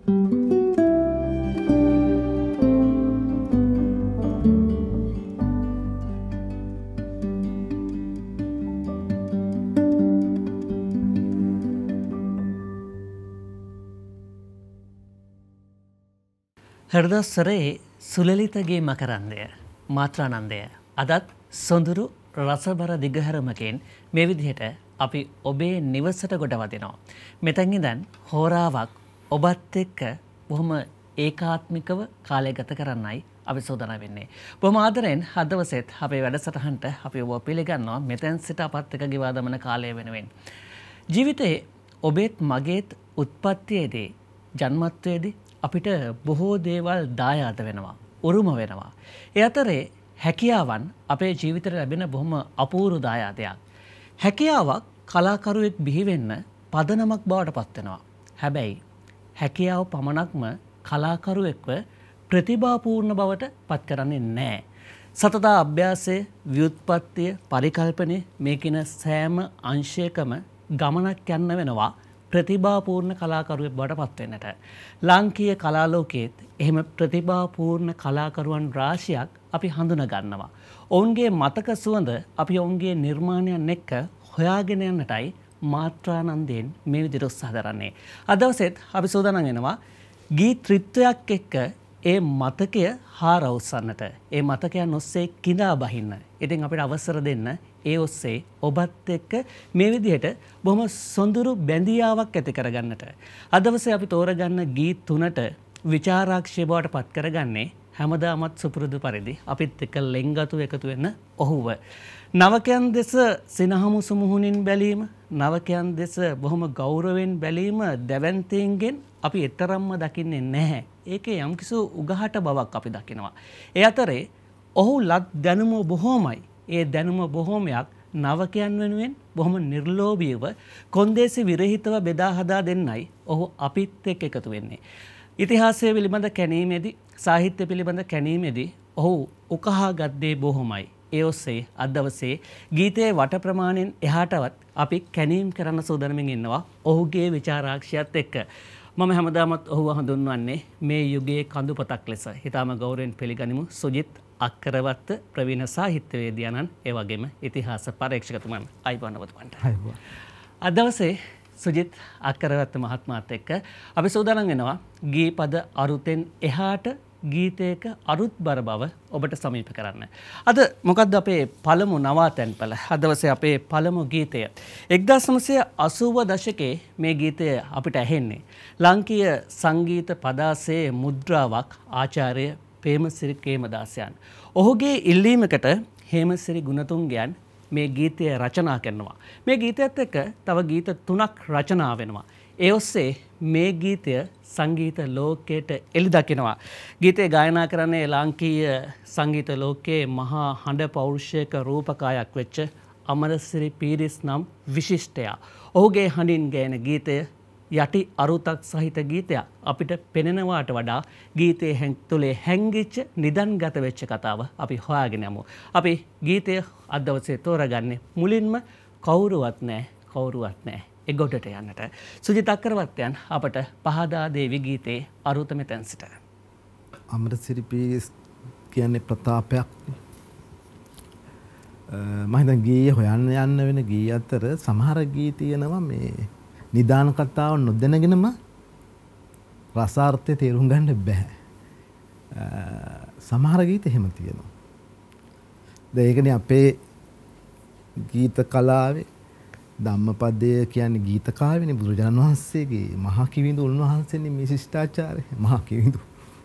හෘදස්වරේ සුලලිතගේ මකරන්දය මාත්‍රානන්දය අදත් සොඳුරු රසබර දිගහැරමකින් මේ විදිහට අපි ඔබේ නිවසට ගොඩ වදිනවා. මෙතැන් ඉඳන් හෝරාවක් ඔබත් එක්ක බොහොම ඒකාත්මිකව කාලය ගත කරන්නයි අපි සූදානම් වෙන්නේ. බොහොම ආදරෙන් හදවසෙත් අපේ වැඩසටහනට අපි ඔබ පිළිගන්නවා මෙතෙන් සිට අපත් එක්ක ගෙවා දමන කාලය වෙනුවෙන්. ජීවිතේ ඔබේත් මගේත් උත්පත්තියේදී ජන්මත්වයේදී අපිට බොහෝ දේවල් දායාද වෙනවා, උරුම වෙනවා. ඒ අතරේ හැකියාවන් අපේ ජීවිතේට ලැබෙන බොහොම අපූර්ව දායාදයක්. හැකියාවක් කලාකරුවෙක් බිහි වෙන්න පදනමක් බවට පත් වෙනවා. හැබැයි හැකියාව පමණක්ම කලාකරුවෙක්ව ප්‍රතිභාපූර්ණ බවට පත් කරන්නේ නැහැ. සතත අභ්‍යාසය, ව්‍යුත්පත්තිය, පරිකල්පනය මේ කින සෑම අංශයකම ගමනක් යන්න වෙනවා. ප්‍රතිභාපූර්ණ කලාකරුවෙක් බවට පත් වෙන්නට. ලාංකීය කලා ලෝකයේත් එහෙම ප්‍රතිභාපූර්ණ කලාකරුවන් රාශියක් අපි හඳුනා ගන්නවා. ඔවුන්ගේ මතක සුවඳ අපි ඔවුන්ගේ නිර්මාණයන් එක්ක හොයාගෙන යන්නටයි මාත්‍රානන්දයෙන් මේ විදිහට උත්සාහ කරන්නේ. අද දවසේත් අපි සූදානම් වෙනවා ගී ත්‍රිත්වයක් එක්ක ඒ මතකය හාරවුස්සන්නට. ඒ මතකයන් ඔස්සේ කිඳා බහින්න. ඉතින් අපිට අවසර දෙන්න ඒ ඔස්සේ ඔබත් එක්ක මේ විදිහට බොහොම සොඳුරු බැඳියාවක් ඇති කරගන්නට. අද දවසේ අපි තෝරගන්න ගී තුනට විචාරාක්ෂය බවට පත් කරගන්නේ හැමදාමත් සුපුරුදු පරිදි අපිත් එක්ක ලෙන්ගතු එකතු වෙන්න ඔහුව. නවකයන් දෙස සිනහමුසු මුහුණින් බැලීම, නවකයන් දෙස බොහොම ගෞරවයෙන් බැලීම දැවැන්තයින්ගෙන් අපි එතරම්ම දකින්නේ නැහැ. ඒකේ යම්කිසි උගහට බවක් අපි දකිනවා. ඒ අතරේ ඔහු ලත් දැනුම බොහෝමයි. ඒ දැනුම බොහෝමයක් නවකයන් වෙනුවෙන් බොහොම නිර්ලෝභීව කොන්දේසි විරහිතව බෙදා හදා දෙන්නයි ඔහු අපිත් එක්ක එකතු වෙන්නේ. ඉතිහාසය පිළිබඳ කැණීමේදී, සාහිත්‍ය පිළිබඳ කැණීමේදී ඔහු උකහා ගත්තේ බොහොමයි. ඒ ඔස්සේ අද දවසේ ගීතයේ වට ප්‍රමාණයෙන් එහාටවත් අපි කැණීම් කරන්න සූදානම්ින් ඉන්නවා ඔහුගේ විචාරාක්ෂයත් එක්ක. මම හැමදාමත් ඔහුව හඳුන්වන්නේ මේ යුගයේ කඳුපතක් ලෙස. හිතාම ගෞරවයෙන් පිළිගනිමු සුජිත් අක්කරවත්ත ප්‍රවීණ සාහිත්‍යවේදියාණන් ඒ වගේම ඉතිහාස පරීක්ෂකතුමන්. අයිබෝන් ඔබතුමන්ට. අයිබෝන්. අද දවසේ සුජිත් අක්කරවත්ත මහත්මයාත් එක්ක අපි සූදානම් වෙනවා ගී පද අරුතෙන් එහාට ගීතයක අරුත්බර බව ඔබට සමීප කරන්න. අද මොකක්ද අපේ පළමු නවාතැන්පල? අද දවසේ අපේ පළමු ගීතය 1980 දශකයේ මේ ගීතය අපිට ඇහෙන්නේ. ලාංකීය සංගීත පදාසයේ මුද්‍රාවක් ආචාර්ය පේමසිරි කේමදාසයන්. ඔහුගේ ඉල්ලීමකට හේමසිරි ගුණතුංගයන් මේ ගීතය රචනා කරනවා. මේ ගීතයත් එක්ක තව ගීත 3ක් රචනා වෙනවා. ඒ ඔස්සේ මේ ගීතය සංගීත ලෝකයට එළි දකිනවා. ගීතය ගායනා කරන්නේ ලාංකීය සංගීත ලෝකයේ මහා හඬ පෞරුෂයක රූපකායක් වෙච්ච අමරසිරි පීරිස් නම් විශිෂ්ටයා. ඔහුගේ හඬින් ගෑන ගීතය යටි අරුතක් සහිත ගීතයක්. අපිට පෙනෙනවාට වඩා ගීතයේ තුලේ හැංගිච්ච නිදන්ගත වෙච්ච කතාව අපි හොයාගෙන යමු. අපි ගීතය අද දවසේ තෝරගන්නේ මුලින්ම කවුරුවත් නැහැ. ඒ ගොඩට යන්නට සුජිත් අක්කරවත්තයන් අපට පහදා දේවි ගීතේ අරුත මෙතෙන් සිට. අමරසිරි පීරිස් කියන්නේ ප්‍රතාපයක්. මම හිතන්නේ ගීය හොයන්න යන්න වෙන ගී අතර සමහර ගී තියෙනවා මේ නිදාන කතාව නොදැනගෙනම රසාර්ථය තේරුම් ගන්න බෑ. සමහර ගීත එහෙම තියෙනවා. දැන් ඒකනේ අපේ ගීත කලාවේ ධම්මපදය කියන්නේ ගීත කාව්‍යනේ. බුදුරජාණන් වහන්සේගේ මහා කිවිඳු උන්වහන්සේනේ මේ ශිෂ්ටාචාරය. මහා කිවිඳු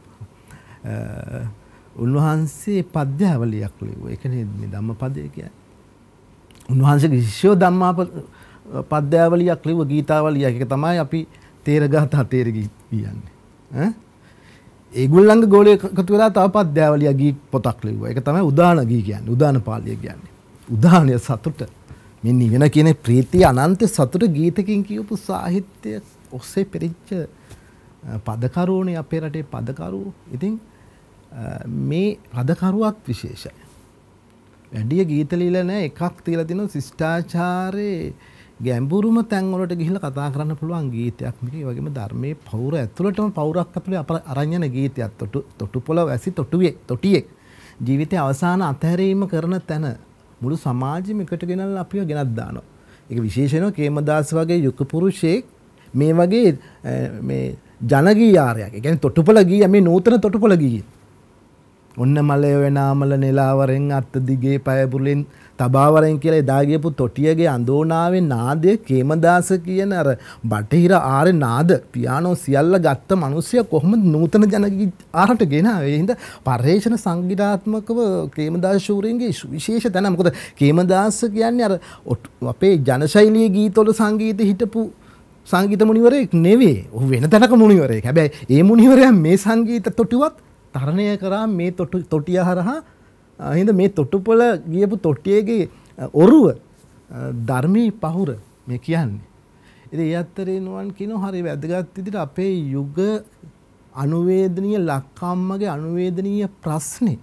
උන්වහන්සේ පද්‍යාවලියක් ලිව්වා. ඒකනේ මේ ධම්මපදය කියන්නේ. උන්වහන්සේගේ ශිෂ්‍යෝ පද්‍යාවලියක් ලිව්ව ගීතාවලියක්. ඒක තමයි අපි තේරගාථා තේරගී කියන්නේ. ඒගොල්ලන්ගේ ගෝලයේ එකතු වෙලා තව පද්‍යාවලියක් ගී පොතක් ලිව්වා. ඒක තමයි උදාන ගී කියන්නේ. උදාන පාළිය කියන්නේ. උදානය සතුට. මේ නිවන කියන ප්‍රීතිය අනන්ත සතුට ගීතකින් කියපු සාහිත්‍ය ඔස්සේ පෙරිච්ච පදකරුවනේ අපේ රටේ පදකරුවෝ. ඉතින් මේ පදකරුවත් විශේෂයි. වැඩි ගීත ලියලා නැහැ. එකක් තියලා තිනවා ශිෂ්ටාචාරයේ ගැඹුරුම තැන් වලට ගිහිල්ලා කතා කරන්න පුළුවන් ගීතයක් මේක. ඒ වගේම ධර්මයේ පෞර ඇතුළටම පෞරක් ඇතුළේ අරන් යන ගීතයක්. තොටුපොළ වැසි තොටියෙක් ජීවිතයේ අවසාන අතහැරීම කරන තැන මුළු සමාජෙම එකට ගෙනල්ලා අපිව ගෙනත් දානවා. ඒක විශේෂයෙන්ම කේමදාස වගේ යුග පුරුෂයෙක් මේ වගේ මේ ජනගීයාරයක්. ඒ කියන්නේ තොටුපොළ ගීය මේ නූතන තොටුපොළ ගීය. ඔන්න මලය වෙනාමල නෙලාවරෙන් අත් දිගේ පයබුලෙන් තබාවරෙන් කියලා එදා ගියපු තොටියගේ අඳෝනාවේ නාදය කේමදාස කියන අර බටහිර ආරේ නාද පියානෝ සියල්ල ගත්ත මිනිස්සයා කොහොමද නූතන ජනගී ආරට ගෙනාවේ? ඒ හින්දා පරිේශන සංගීතාත්මකව කේමදාස ශූරින්ගේ විශේෂ තැන. මොකද කේමදාස කියන්නේ අර අපේ ජනශෛලීය ගීතවල සංගීත හිටපු සංගීත මුනිවරයෙක් නෙවෙයි. ඔහු වෙන තැනක මුනිවරයෙක්. හැබැයි ඒ මුනිවරයා මේ සංගීත තොටුවත් තරණය කරා මේ තොටිය හරහා. හින්දා මේ තොටුපොළ ගියපු තොටියේගේ ඔරුව ධර්මී පහුර මේ කියන්නේ. ඉතින් ඒ අතරේ නුවන් කියනවා හරි වැදගත් විදිහට අපේ යුග අනුවේදනීය ලක්කම්මගේ අනුවේදනීය ප්‍රශ්නේ.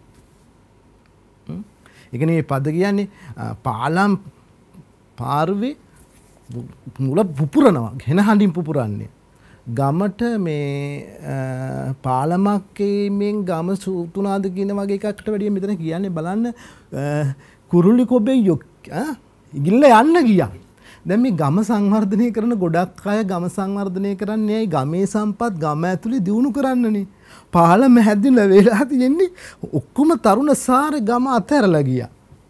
ඒ කියන්නේ මේ පද කියන්නේ පාලම් පාරුවේ මුල පුපුරනවා. හෙන හඬින් පුපුරන්නේ. ගමට මේ පාලමක්කේමෙන් ගම සූතුනාද කියන වගේ එකකට වැඩිය මෙතන කියන්නේ බලන්න කුරුලි කොබේ ඉගිල්ල යන්න ගියා. දැන් මේ ගම සංවර්ධනය කරන ගොඩක් අය ගම සංවර්ධනය කරන්නේ ඇයි? ගමේ සම්පත් ගම ඇතුලේ දියුණු කරන්නනේ. පාලම හැදිලා වෙලා තියෙන්නේ ඔක්කොම තරුණ සාරේ ගම අතහැරලා ගියා.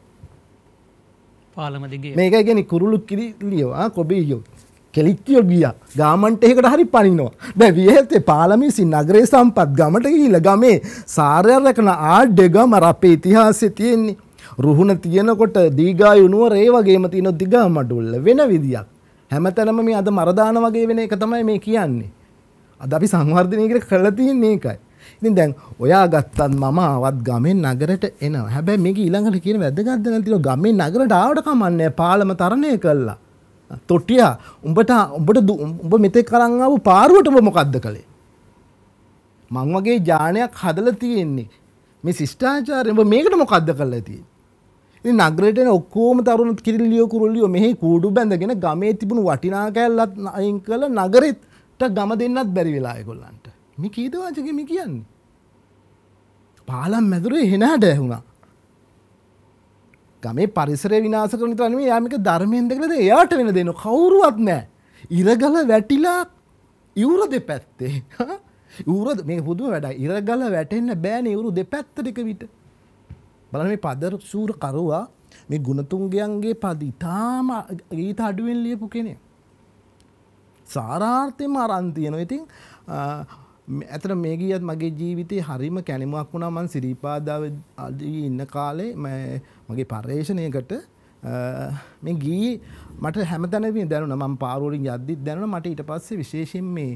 පාලම දිගේ මේක කියන්නේ කුරුළු කිරිලියෝ කොබෙයියෝ කෙලිච්චියෝ ගියා. ගාමන්ට එකකට හරි පනිනවා. දැන් විහෙතේ පාලමිසි නගරේ සම්පත් ගමට ගිහිල්ලා ගමේ සාරය රැකන ආඩේ ගම අපේ ඉතිහාසයේ තියෙන්නේ. රුහුණ තියෙනකොට දීගායු නුවර ඒ වගේම තියෙන දිගමඩුල්ල වෙන විදියක්. හැමතැනම මේ අද මරදාන වගේ වෙන එක තමයි මේ කියන්නේ. අද අපි සංවර්ධනය කරලා තියෙන්නේ ඒකයි. ඉතින් දැන් ඔයා ගත්තත් මම ආවත් ගමෙන් නගරයට එනවා. හැබැයි මේක ඊළඟට කියන වැදගත් දේවල් තියෙනවා. ගමෙන් නගරයට ආවට කමන්නේ පාලම තරණය කළා. තොටියා උඹ මෙතෙක් කරන් ආපු පාරුවට ඔබ මොකද්ද කළේ? මං වගේ ඥානයක් හදලා තියෙන්නේ. මේ ශිෂ්ටාචාරය ඔබ මේකට මොකද්ද කළා තියෙන්නේ? ඉතින් නගරයට එන ඔක්කොම තරුණ කිරිලියෝ කුරුල්ලියෝ මෙහි කූඩු බැඳගෙන ගමේ තිබුණු වටිනා කැලලත් අයින් කළා නගරෙට ගම දෙන්නත් බැරි වෙලා ඒගොල්ලන්ට. මේ කීද වාචකෙ මේ කියන්නේ? පාලම් මැදුරේ හෙනහඩ ඇහුණා. ගමේ පරිසරය විනාශ කරන විතර නෙමෙයි යා මේක ධර්මයෙන් දෙකලද එයාට වෙන දෙන්න කවුරුවත් නැහැ. ඉරගල වැටිලා ඉවුර දෙපැත්තේ. ඉවුර මේක පුදුම වැඩයි. ඉරගල වැටෙන්න බෑනේ ඉවුරු දෙපැත්තට එක විට. බලන්න මේ පද සූර කරුවා මේ ගුණතුංගයන්ගේ පද ඉතාම ගීත අඩුවෙන් ලියපු කෙනෙක්. සාරාර්ථයෙන්ම අරන් තියෙනවා. ඉතින් ඇතට මේ ගියත් මගේ ජීවිතේ හරිම කැණිමුවක් වුණා. මම සිරිපාදාවදී ඉන්න කාලේ මගේ පර්යේෂණයකට මේ ගී මට හැමතැනම දැනුණා. මම පාරුවලින් යද්දිත් දැනුණා. මට ඊට පස්සේ විශේෂයෙන් මේ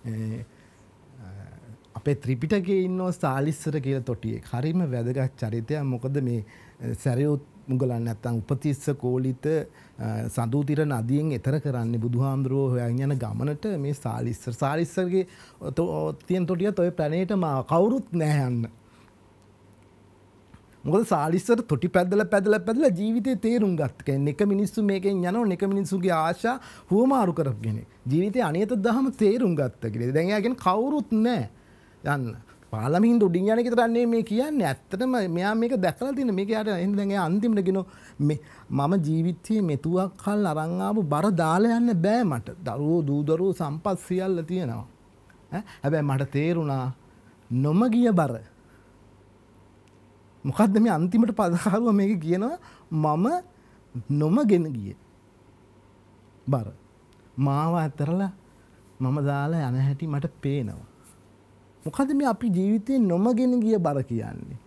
අපේ ත්‍රිපිටකයේ ඉන්නෝ සාලිස්සර කියලා තොටියෙක්. හරිම වැදගත් චරිතයක්. මොකද මේ සැරියුත් මුගලන් නැත්තම් උපතිස්ස කෝලිත සඳුතිර නදියෙන් එතර කරන්නේ බුදුහාමුදුරුවෝ හොයන් යන ගමනට මේ සාලිස්සර්ගේ තියෙන තොටියත් ඔය ප්‍රණේට කවුරුත් නැහැ යන්න. මොකද සාලිස්සර තොටි පැදලා ජීවිතේ තේරුම් ගත්ත කෙනෙක්. එක මිනිස්සු මේකෙන් යනවා එක මිනිස්සුගේ ආශා හුවමාරු කරපු කෙනෙක්. ජීවිතේ අනියත දහම තේරුම් ගත්ත කෙනෙක්. දැන් එයා කියන්නේ කවුරුත් නැහැ යන්න. පාලමින් උඩින් යන එක විතරන්නේ මේ කියන්නේ. ඇත්තටම මෙයා මේක දැකලා තියෙන මේක යාට එහෙනම් දැන් එයා අන්තිමට කියනවා මම ජීවිතයේ මෙතුවක් කල් අරන් ආපු බර දාලා යන්න බෑ මට. දරුවෝ දූ දරුවෝ සම්පත් සියල්ල තියෙනවා. හැබැයි මට තේරුණා නොමගිය බර. මොකද්ද මේ අන්තිමට පදකාරුව මේක කියනවා මම නොමගෙන ගියේ බර. මාව අතරලා මම දාලා යන හැටි මට පේනවා. මොකද මේ අපි ජීවිතේ නොමගෙන ගිය බර කියන්නේ.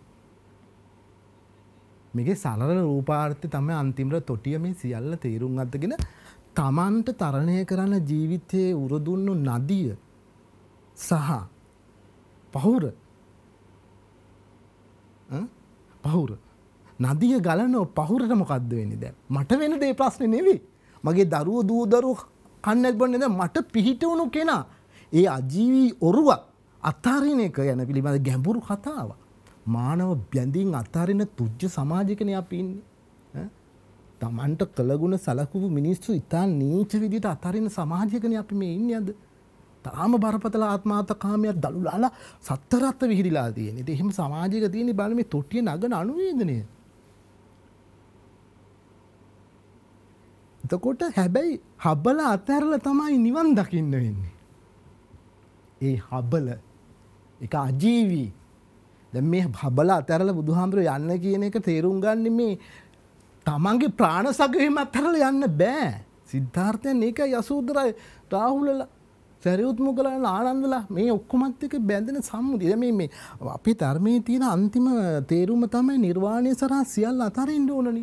මේකේ සරල රූපාර්ථය තමයි අන්තිමට තොටිය මේ සියල්ල තේරුම් අරගෙන තමන්ට තරණය කරන ජීවිතයේ උරදුන්නු නදිය සහ පහුර පහුර නදිය ගලන පහුරට මොකද්ද වෙන්නේ දැන්? මට වෙන දේ ප්‍රශ්නේ නෙවෙයි. මගේ දරුවෝ දූ දරුවෝ කන්නත් බොන්නේ දැන් මට පිහිට වුණු කෙනා ඒ අජීවී ඔරුව අතාරින එක යන පිළිබඳ ගැඹුරු කතාවක්. මානව බැඳීම් අතාරින තුච්ච සමාජයකනේ අපි ඉන්නේ. තමන්ට කළගුණ සලකුණු මිනිස්සු ඉතා නීච විදිහට අතරින සමාජයකනේ අපි මේ ඉන්නේ අද. තාම බරපතල ආත්මාර්ථකාමයක් දලුලාලා සත්තරත්ත විහිදිලා තියෙන. ඉතින් එහෙම සමාජයක තියෙන බලන්න මේ තොටිය නගන අනුවේදනය. එතකොට හැබැයි හබල අතහැරලා තමයි නිවන් දකින්න වෙන්නේ. ඒ හබල ඒක අජීවී. දැන් මේ හබල අතහැරලා බුදුහාමුදුරුවෝ යන්න කියන එක තේරුම් ගන්න මේ තමන්ගේ ප්‍රාණ සගයෙම අතහැරලා යන්න බෑ. සිද්ධාර්ථයන් ඒකයි යසෝදරා රාහුලලා සරියුත් මුගලන් ආනන්දලා මේ ඔක්කොමත් එක්ක බැඳෙන සම්මුතිය. මේ අපේ ධර්මයේ තියෙන අන්තිම තේරුම තමයි නිර්වාණය සරහා සියල්ල අතරින්න ඕනනේ.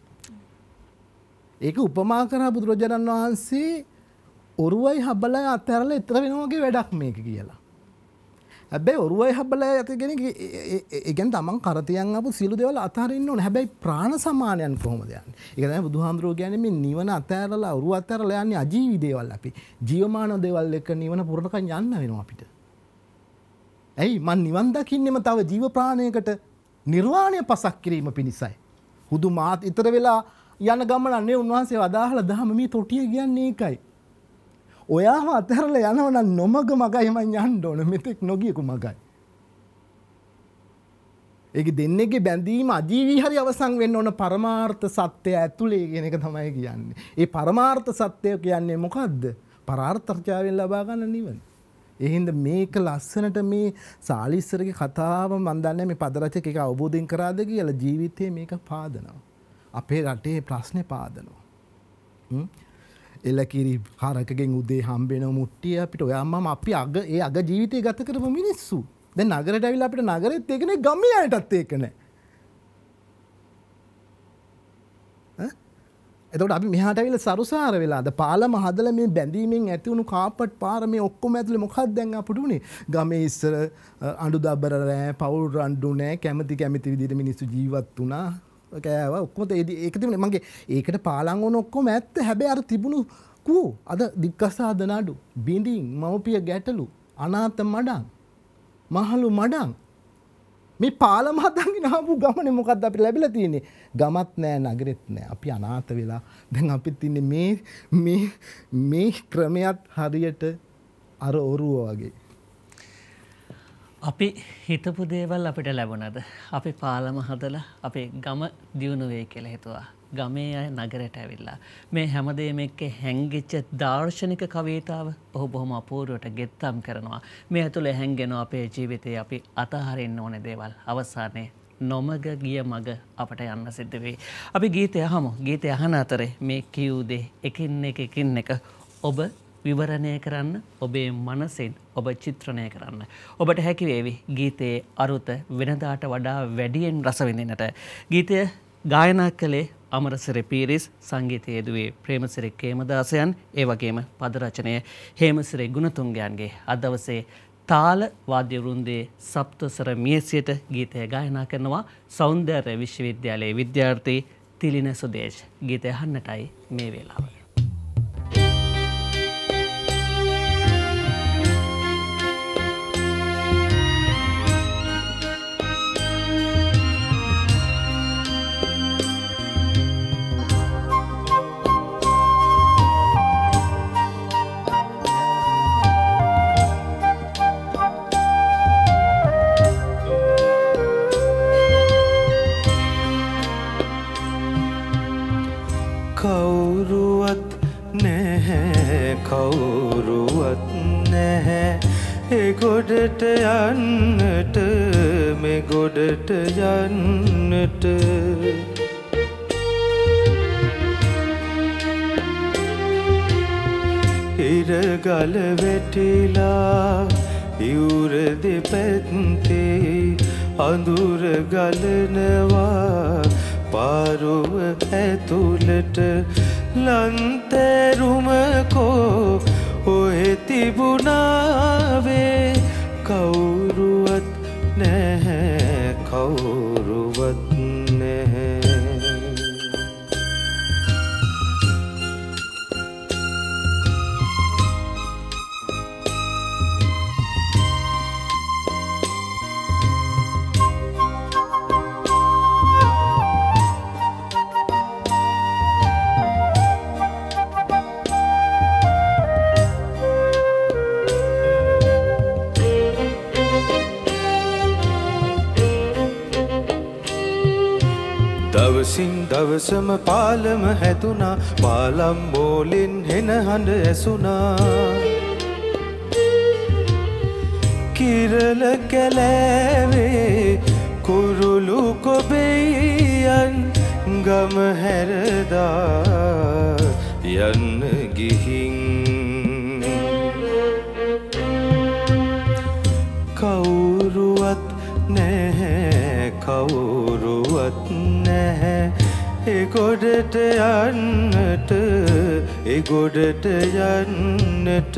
ඒක උපමා කරා බුදුරජාණන් වහන්සේ ඔරුවයි හබලයි අතහැරලා ඊතර වෙනවා වගේ වැඩක් මේක කියලා. හැබැයි ඔරුවයි හබලයි අතගෙන ඒ කියන්නේ තමන් කරතියන් ආපු සියලු දේවල් අතහරින්න ඕනේ. හැබැයි ප්‍රාණ සමානයන් කොහොමද යන්නේ? ඒක තමයි බුදුහාමුදුරුවෝ කියන්නේ මේ නිවන අතහැරලා ඔරුව අතහැරලා යන්නේ අජීවී දේවල් අපි. ජීවමාන දේවල් එක්ක නිවන පුරණකම් යන්න වෙනවා අපිට. ඇයි මං නිවන් දකින්නෙම තව ජීව ප්‍රාණයකට නිර්වාණය පසක් කිරීම පිණිසයි. හුදු මාත් ඊතර වෙලා යන ගමන නේ උන්වහන්සේ වදාහලා දහම මේ තොටිය කියන්නේ ඒකයි. ඔයාම අතහැරලා යනවා නම් නොමග මගයි මං යන්න ඕන මෙතෙක් නොගියකු මගයි. ඒක දෙන්නේගේ බැඳීම අජීවී හරි අවසන් වෙන්න ඕන පරමාර්ථ සත්‍යය ඇතුලේ කියන එක තමයි කියන්නේ. ඒ පරමාර්ථ සත්‍යය කියන්නේ මොකද්ද? පරාර්ථර්ජාවෙන් ලබා ගන්න නිවන. ඒ හින්දා මේක ලස්සනට මේ සාලිස්සරගේ කතාව මම දන්නේ මේ පද රචක එක අවබෝධයෙන් කරාද කියලා ජීවිතේ මේක පාදනවා. අපේ රටේ ප්‍රශ්නේ පාදනවා. එලකිරි හරකගෙන් උදේ හම්බෙන මුට්ටිය අපිට ඔය අම්මම අපි ඒ අග ජීවිතය ගත කරපු මිනිස්සු. දැන් නගරයට ඇවිල්ලා අපිට නගරෙත් ඒක නේ ගම්මිය අයටත් ඒක නෑ. එතකොට අපි මෙහාට ඇවිල්ලා සරුසාර වෙලාද පාලම හදලා මේ බැඳීමෙන් ඇති වුණු කාපට් පාර මේ ඔක්කොම ඇතුලේ මොකක්ද දැන් අපිට උනේ? ගමේ ඉස්සර අඬු දබර රෑ පවුල් රණ්ඩු නෑ කැමති විදිහට මිනිස්සු ජීවත් වුණා. කෑවා ඔක්කොම ඒක තිබුණේ මගේ ඒකට පාලම් වුණ ඔක්කොම ඇත්ත. හැබැයි අර තිබුණු කෝ අද දික්කසාද නඩු බින්දින් මව්පිය ගැටලු අනාථ මඩම් මහලු මඩම් මේ පාලම හදගෙන ආපු ගමනේ මොකද්ද අපිට ලැබිලා තියෙන්නේ? ගමත් නෑ නගරෙත් නෑ. අපි අනාථ වෙලා දැන් අපිත් ඉන්නේ මේ ක්‍රමයක් හරියට අර ඔරුව වගේ. අපි හිතපු දේවල් අපිට ලැබුණද? අපි පාලම හදලා අපේ ගම දියුණු වෙයි කියලා හිතුවා. ගමේ අය නගරයට ඇවිල්ලා මේ හැමදේම එක්ක හැංගිච්ච දාර්ශනික කවිතාව ඔහු බොහොම අපූර්වට ගෙත්තම් කරනවා. මේ ඇතුලේ හැංගෙන අපේ ජීවිතේ අපි අතහරින්න ඕනේ දේවල් අවසානයේ නොමග ගිය මග අපට යන්න සිද්ධ වෙයි. අපි ගීතය අහමු. ගීතය අහන අතරේ මේ කියූ දේ එකින් එක ඔබ විවරණය කරන්න, ඔබේ මනසෙන් ඔබ චිත්‍රණය කරන්න. ඔබට හැකි වේවි ගීතයේ අරුත වෙනදාට වඩා වැඩියෙන් රස විඳින්නට. ගීතය ගායනා කළේ අමරසිරි පීරිස්, සංගීතය යෙදුවේ ප්‍රේමසිරි කේමදාසයන්, ඒ වගේම පද රචනය හේමසිරි ගුණතුංගයන්ගේ. අද දවසේ තාල වාද්‍ය වෘන්දයේ සප්තසර මියසියට ගීතය ගායනා කරනවා සෞන්දර්ය විශ්වවිද්‍යාලයේ විද්‍යාර්ථී තිලින සුදේශ්. ගීතය අහන්නටයි මේ වේලාව. කවුරුවත් නැහැ ඒ ගොඩට යන්නට මේ ගොඩට යන්නට ඉරගල වැටිලා ඉවුර දෙපැත්තේ අඳුර ගලනවා පාරුව ඇතුළට ලන්තැරුමකෝ ඔහෙ තිබුණාවේ කවුරුවත් නැහැ කවුරුවත් නැහැ. දවසින් දවසම පාලම හැදුනා පාලම් බෝලෙන් හෙන හඬ ඇසුනා කිරල කැලෑවේ කුරුළු කොබෙයන් ගම හැරදා යන්න ගිහින් කවුරුවත් නැහැ කවුරුවත් නැහැ ඒ ගොඩට යන්නට ඒ ගොඩට යන්නට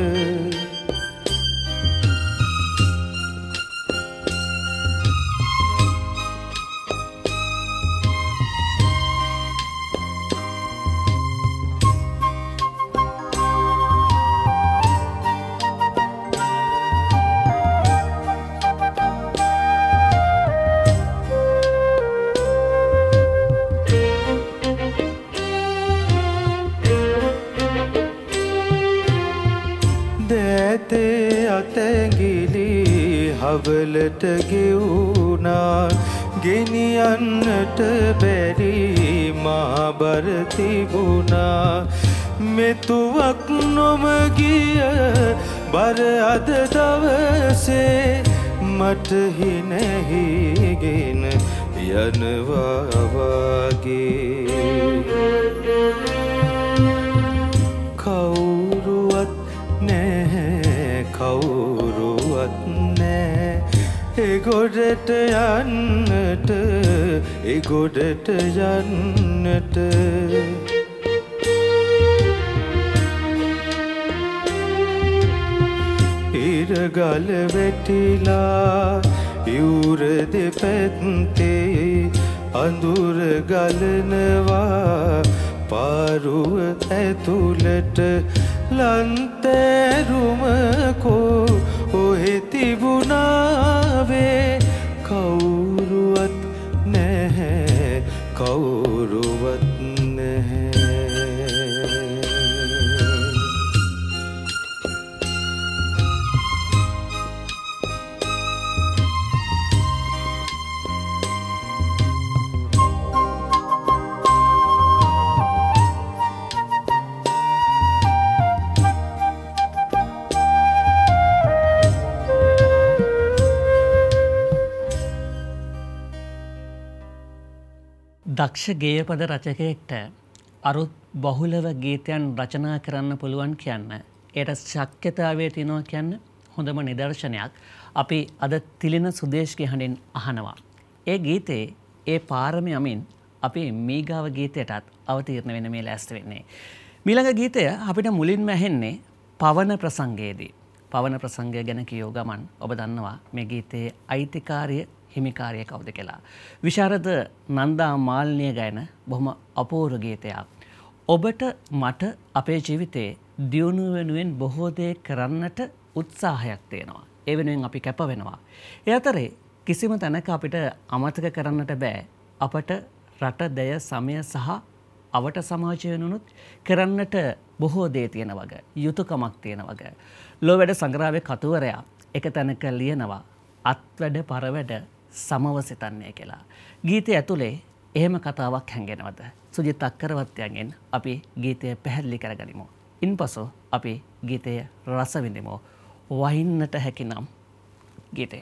හවලට ගෙවුනා ගෙනියන්නට බැරි මාබර තිබුණා මෙතුවක් නොම ගිය බර අද දවසේ මට හිනැහිගෙන යනවා වගේ කවුරුවත් නැහැ කවුරුවත් ඒ ගොඩට යන්නට ඒ ගොඩට යන්නට ඉරගල වැටිලා යූර දෙපැත්තේ අඳුර ගලනවා පාරුව ඇතුළට ලන්තෑරුමකෝ ඔහෙ තිබුණාවේ කවුරුවත් නැහැ කවුරුවත් නැහැ දක්ෂ ගේයපද රචකයෙක්ට අරුත් බහුලව ගීතයන් රචනා කරන්න පුළුවන් කියන්න ඒට ශක්්‍යතාවය තියෙනවා කියන්න හොඳම නිදර්ශනයක් අපි අද තිලින සුදේශ්ගේ හඬින් අහනවා. ඒ ගීතේ ඒ පාරම යමින් අපි මීගාව ගීතයටත් අවතීර්ණ වෙන මේ ලෑස්ති වෙන්නේ. මීළඟ ගීතය අපිට මුලින්ම ඇහෙන්නේ පවන ප්‍රසංගයේදී. පවන ප්‍රසංගය ගැන කියෝ ගමන් ඔබ දන්නවා මේ ගීතයේ අයිතිකාරිය හිමිකාරිය කවුද කියලා. විශාරද නන්දා මාල්නිය ගයන බොහොම අපූර්ව ගීතයක්. ඔබට මට අපේ ජීවිතේ දියුණුව වෙනුවෙන් බොහෝ දේ කරන්නට උත්සාහයක් තියෙනවා. ඒ වෙනුවෙන් අපි කැප වෙනවා. ඒ අතරේ කිසිම තැනක අපිට අමතක කරන්නට බෑ අපට රට දැය සමය සහ අවට සමාජය වෙනුනුත් කරන්නට බොහෝ දේ තියෙන වගේ යුතුයකමක් තියෙන වගේ. ලෝ වැඩ සංග්‍රහයේ කතුවරයා එක තැනක ලියනවා අත්වැඩ පරවැඩ සමව සිතන්නේ කියලා. ගීතය ඇතුලේ එහෙම කතාවක් හැංගෙනවද? සුජිත් අක්කරවත්යන්ගෙන් අපි ගීතය පැහැදිලි කරගනිමු. ඉන්පසු අපි ගීතය රස විඳිමු. වහින්නට හැකිනම් ගීතය.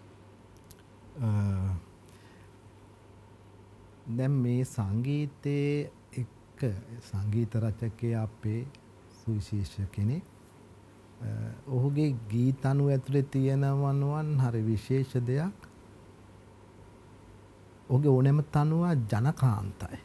දැන් මේ සංගීතයේ එක්ක සංගීත රචකයා අපේ සුවිශේෂ කෙනෙක්. ඔහුගේ ගීත අනුව ඇතුලේ තියෙනවන් හරි විශේෂ දෙයක්. ඔහුගේ ඕනෑම තනුව ජනකාන්තයි.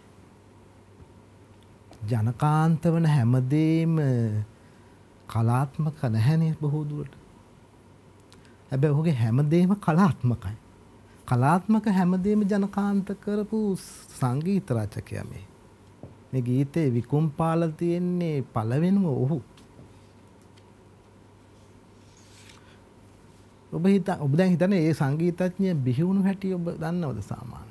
ජනකාන්ත වන හැමදේම කලාත්මක නැහැනේ බොහෝ දුරට. හැබැයි ඔහුගේ හැමදේම කලාත්මකයි. කලාත්මක හැමදේම ජනකාන්ත කරපු සංගීත රචකයා මේ. මේ ගීතේ විකුම්පාල තියෙන්නේ පළවෙනිම ඔහු. ඔබ දැන් හිතන්නේ ඒ සංගීතඥය බිහි වුණු හැටි ඔබ දන්නවද සාමාන්‍යයෙන්?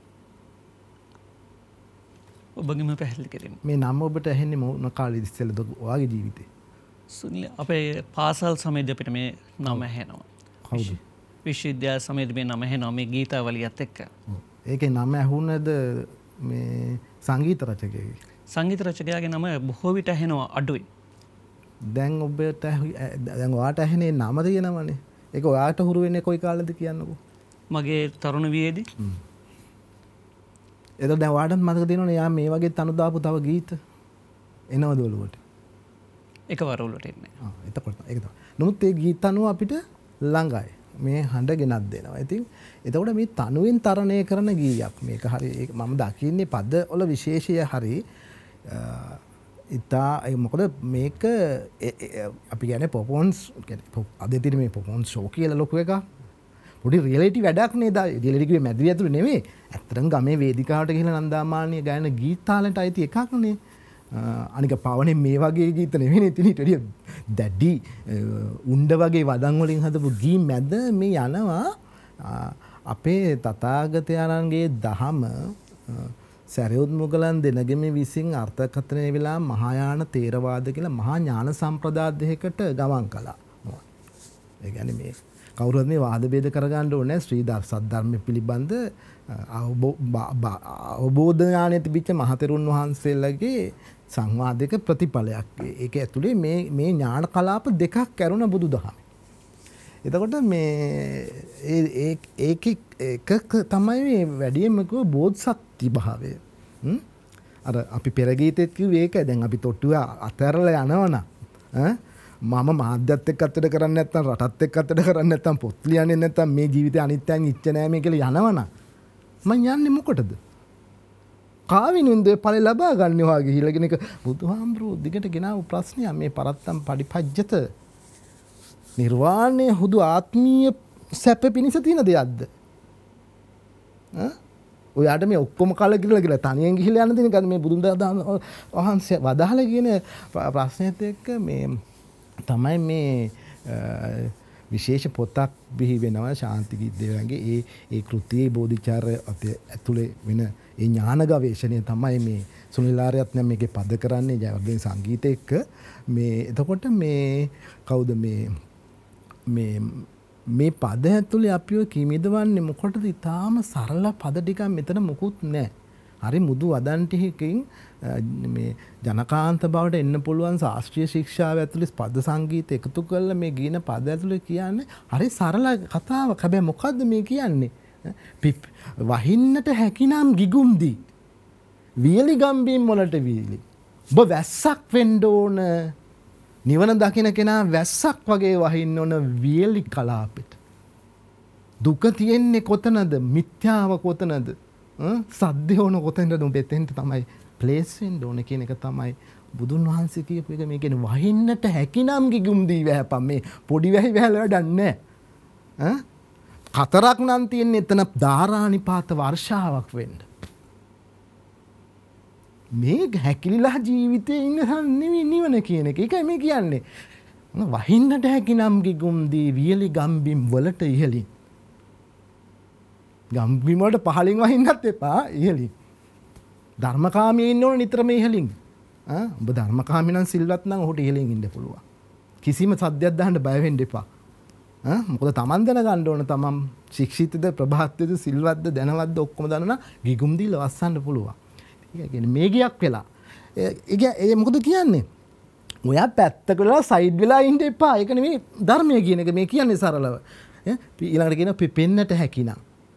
ඔබගේම පැහැදිලි කිරීම. මේ නම ඔබට ඇහෙන්නේ මොන කාලෙද ඉස්සෙල්ලාද ඔයාගේ ජීවිතේ? සුනිල් අපේ පාසල් සමයේදී අපිට මේ නම ඇහෙනවා. කවුද? විශ්වවිද්‍යාල සමයේදී මේ නම ඇහෙනවා මේ ගීතාවලියත් එක්ක. ඒකේ නම ඇහුනද මේ සංගීත රචකයෙක්. සංගීත රචකයාගේ නම බොහෝ විට ඇහෙනවා අඩුයි. දැන් ඔබට දැන් ඔයාට ඇහෙනේ නම තියෙනවනේ. ඒක ඔයාට හුරු වෙන්නේ කොයි කාලෙද කියන්නකෝ. මගේ තරුණ වියේදී. එතකොට දැන් ඔයාටත් මතක තියෙනවනේ යා මේ වගේ තනු දාපු තව ගීත එනවද ඔළුවට? එකවර ඔළුවට එන්නේ. එතකොට ඒක තමයි. නමුත් ඒ ගීත අනුව අපිට ළඟයි. මේ හඬ ගෙනත් දෙනවා. ඉතින් එතකොට මේ තනුවෙන් තරණය කරන ගීයක්. මේක හරි මම දකින්නේ පද වල විශේෂය හරි මොකද මේක අපි කියන්නේ පොපොන්ස් අද තියෙන මේ පොපොන්ස් ෂෝ කියලා ලොකු එකක්. පොඩි රියැලිටි වැඩක් නේද? රියැලිටි එකේ මැදිරිය ඇතුළේ නෙමෙයි. ඇත්තටම ගමේ වේදිකාවට ගිහලා නන්දාමාලිය ගායන ගීත තාලෙන්ට අයිති එකක් නේ. අනික පවනේ මේ වගේ ගීත නෙවෙයි නේ තියෙන්නේ. ඊට දැඩි උණ්ඩ වගේ වදන් වලින් හදපු ගී මැද මේ යනවා අපේ තථාගතයන්ගේ දහම සරියුත් මුගලන් දෙනගෙම විසින් අර්ථකථනය වෙලා මහායාන තේරවාද කියලා මහා ඥාන සම්ප්‍රදාය දෙකකට ගමන් කළා. ඒ කියන්නේ මේ කවුරුත් මේ වාද ભેද කරගන්න ඕනේ ශ්‍රී සද්ධර්ම පිළිබඳ අවබෝධ ඥානය තිබිච්ච මහතෙරුන් වහන්සේලාගේ සංවාදයක ප්‍රතිඵලයක්. ඒක ඇතුලේ මේ ඥාන කලාප දෙකක් කරුණ බුදුදහම. එතකොට මේ ඒක තමයි මේ වැඩියෙන්ම කිව්ව බෝධිසත්ත්ව භාවය. අර අපි පෙර ගීතෙත් කිව්වේ ඒක. දැන් අපි තොට්ටුව අතහැරලා යනවනම් මම මාධ්‍යත් එක්ක අතට කරන්නේ නැත්නම් රටත් එක්ක අතට කරන්නේ නැත්නම් පොත් ලියන්නේ නැත්නම් මේ ජීවිතේ අනිත්‍යයන් ඉච්ච නෑ මේ කියලා යනවනම් මං යන්නේ මොකටද? කාවිනුන්ද ඵල ලබා ගන්න වාගේ හිලගෙන එක බුදුහාමුදුරුවෝ දිගට ගෙනාවු ප්‍රශ්නයක් මේ පරත්තම් පටිපජ්ජත නිර්වාණය හුදු ආත්මීය සැප පිණිස තියෙන දෙයක්ද? ඔයාට මේ ඔක්කොම කලකිරලා කියලා තනියෙන් ගිහිල්ලා යන්න දෙන මේ බුදුන් වහන්සේ වදාහලා කියන ප්‍රශ්නෙත් එක්ක මේ තමයි මේ විශේෂ පොතක් බිහි වෙනවා ශාන්තිගීත දේවයන්ගේ ඒ කෘතියේ බෝධිචාර්ය ඇතුලේ වෙන ඒ ඥාන ගවේෂණය තමයි මේ සුනිල් ආර්යත්න මේකේ පද කරන්නේ ජයවර්ධන සංගීත එක්ක මේ එතකොට මේ කවුද මේ පද ඇතුලේ අපිව කිමිදවන්නේ මොකටද? ඊටාම සරල පද ටිකක් මෙතන මොකුත් නැහැ. හරි මුදු වදන් ටිකකින් මේ ජනකාන්ත බවට එන්න පුළුවන් ශාස්ත්‍රීය ශික්ෂාව ඇතුලේ පද සංගීත එකතු කරලා මේ ගීන පද ඇතුලේ කියන්නේ හරි සරල කතාවක්. හැබැයි මොකද්ද මේ කියන්නේ? වහින්නට හැකිනම් ගිගුම්දී වියලි ගම්බීම් වලට වියලි. ඔබ වැස්සක් වෙන්න ඕන. නිවන දකින කෙනා වැස්සක් වගේ වහින්න ඕන වියලි කලාපෙට. දුක තියෙන්නේ කොතනද? මිත්‍යාව කොතනද? සද්දේ ඕන කොතනද? උඹෙතෙන්ට තමයි ප්ලේස් වෙන්න ඕන කියන එක තමයි බුදුන් වහන්සේ කියපු එක. මේ කියන්නේ වහින්නට හැකිනම් ගිගුම්දී වැහපම්. මේ පොඩි වැහි වැහලා වැඩක් නැහැ. කතරක් නම් තියෙන්නේ එතන ධාරානිපාත වර්ෂාවක් වෙන්න. මේ හැකිලිලා ජීවිතේ ඉන්න නෙවෙයි නිවන කියන එක. ඒකයි මේ කියන්නේ. වහින්නට හැකිනම් ගිගුම්දී වියලි ගම්බිම් වලට ඉහළින්. ගම්බිම් වලට පහළින් වහින්නත් එපා ඉහළින්. ධර්මකාමී ඉන්න ඕන නිතරම ඉහළින්. ඔබ ධර්මකාමී නම් සිල්වත් නම් ඔහුට ඉහළින් ඉන්න පුළුවන්. කිසිම සද්දයක් දාන්න බය වෙන්න එපා. මොකද තමන් දැනගන්න ඕන තමන් ශික්ෂිතද ප්‍රභාත්‍යද සිල්වත්ද දැනවත්ද ඔක්කොම දන්නා ගිගුම්දී ලවස්සන්න පුළුවන්. ඒ කියන්නේ මේගයක් වෙලා. ඒ මොකද කියන්නේ? ඔයා පැත්තක වෙලා සයිඩ් වෙලා ඉන්න එපා. ඒක නෙමෙයි ධර්මය කියන එක මේ කියන්නේ සරලව. ඊළඟට කියන පෙන්නට හැකිනම්.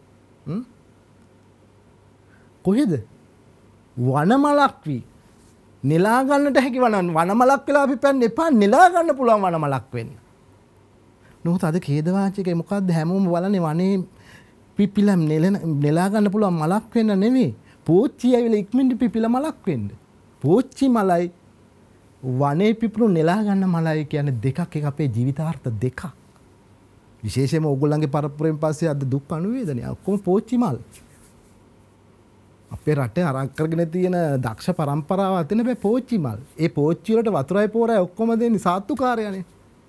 කොහෙද? වනමලක් වී. නෙලා ගන්නට හැකි වනමලක් වෙලා අපි පැන්න එපා. නෙලා ගන්න පුළුවන් වනමලක් වෙන්න. නමුත් අද ඛේදවාචකේ මොකද්ද හැමෝම බලන්නේ වනේ පිපිලම් නෙලා ගන්න පුළුවන් මලක් වෙන්න නෙමෙයි. පෝච්චි ඇවිල්ලා ඉක්මනට පිපිලා මලක් වෙන්න. පෝච්චි මලයි වනේ පිපුණු නෙලා ගන්න මලයි කියන්නේ දෙකක්. එක අපේ ජීවිතාර්ථ දෙකක්. විශේෂයෙන්ම ඕගොල්ලන්ගේ පරපුරෙන් පස්සේ අද දුක් අනුවේදනය ඔක්කොම පෝච්චි මල්. අපේ රටේ අරන් කරගෙන තියෙන දක්ෂ પરම්පරාව අතන බෑ පෝච්චි මල්. ඒ පෝච්චි වලට වතුරයි පෝරයි ඔක්කොම දෙන්නේ සාත්තුකාරයනේ.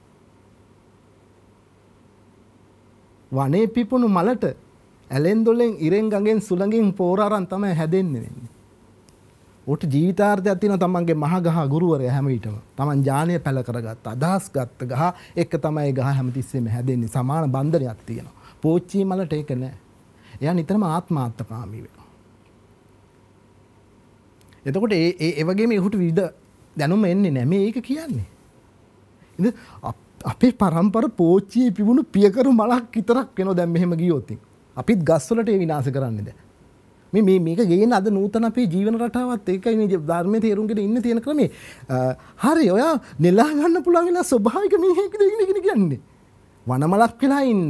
වනේ පිපුණු මලට ඇලෙන් දොලෙන් ඉරෙන් ගඟෙන් සුළඟින් පෝර අරන් තමයි හැදෙන්නේ වෙන්නේ. උට ජීවිතාර්ථයක් තියෙනවා තමන්ගේ මහ ගහ ගුරුවරයා හැම විටම. තමන් ඥානය පැල කරගත්ත අදහස් ගත්ත ගහ එක තමයි ගහ හැමතිස්සෙම හැදෙන්නේ. සමාන බන්ධනයක් තියෙනවා. පෝච්චි මලට ඒක නෑ. එයා නිතරම ආත්මාර්ථකාමී වෙනවා. එතකොට ඒ වගේම එහුට විවිධ දැනුම එන්නේ නැහැ. මේ ඒක කියන්නේ. ඉතින් අපේ පරම්පර පෝච්චියේ පිබුණු පියකරු මලක් විතරක් වෙනවා දැන් මෙහෙම ගියොත්. අපිත් ගස්වලට ඒ විනාශ කරන්නේ දැන්. මේක ගේන අද නූතන අපේ ජීවන රටාවත් ඒකයි මේ ධර්මයේ තේරුම්ගෙන ඉන්න තියෙන ක්‍රමේ. හරි ඔයා නෙලා ගන්න පුළුවන් වෙලා ස්වභාවික මිනිහෙක්ද ඉන්නේ කියන්නේ. වනමලක් වෙලා ඉන්න.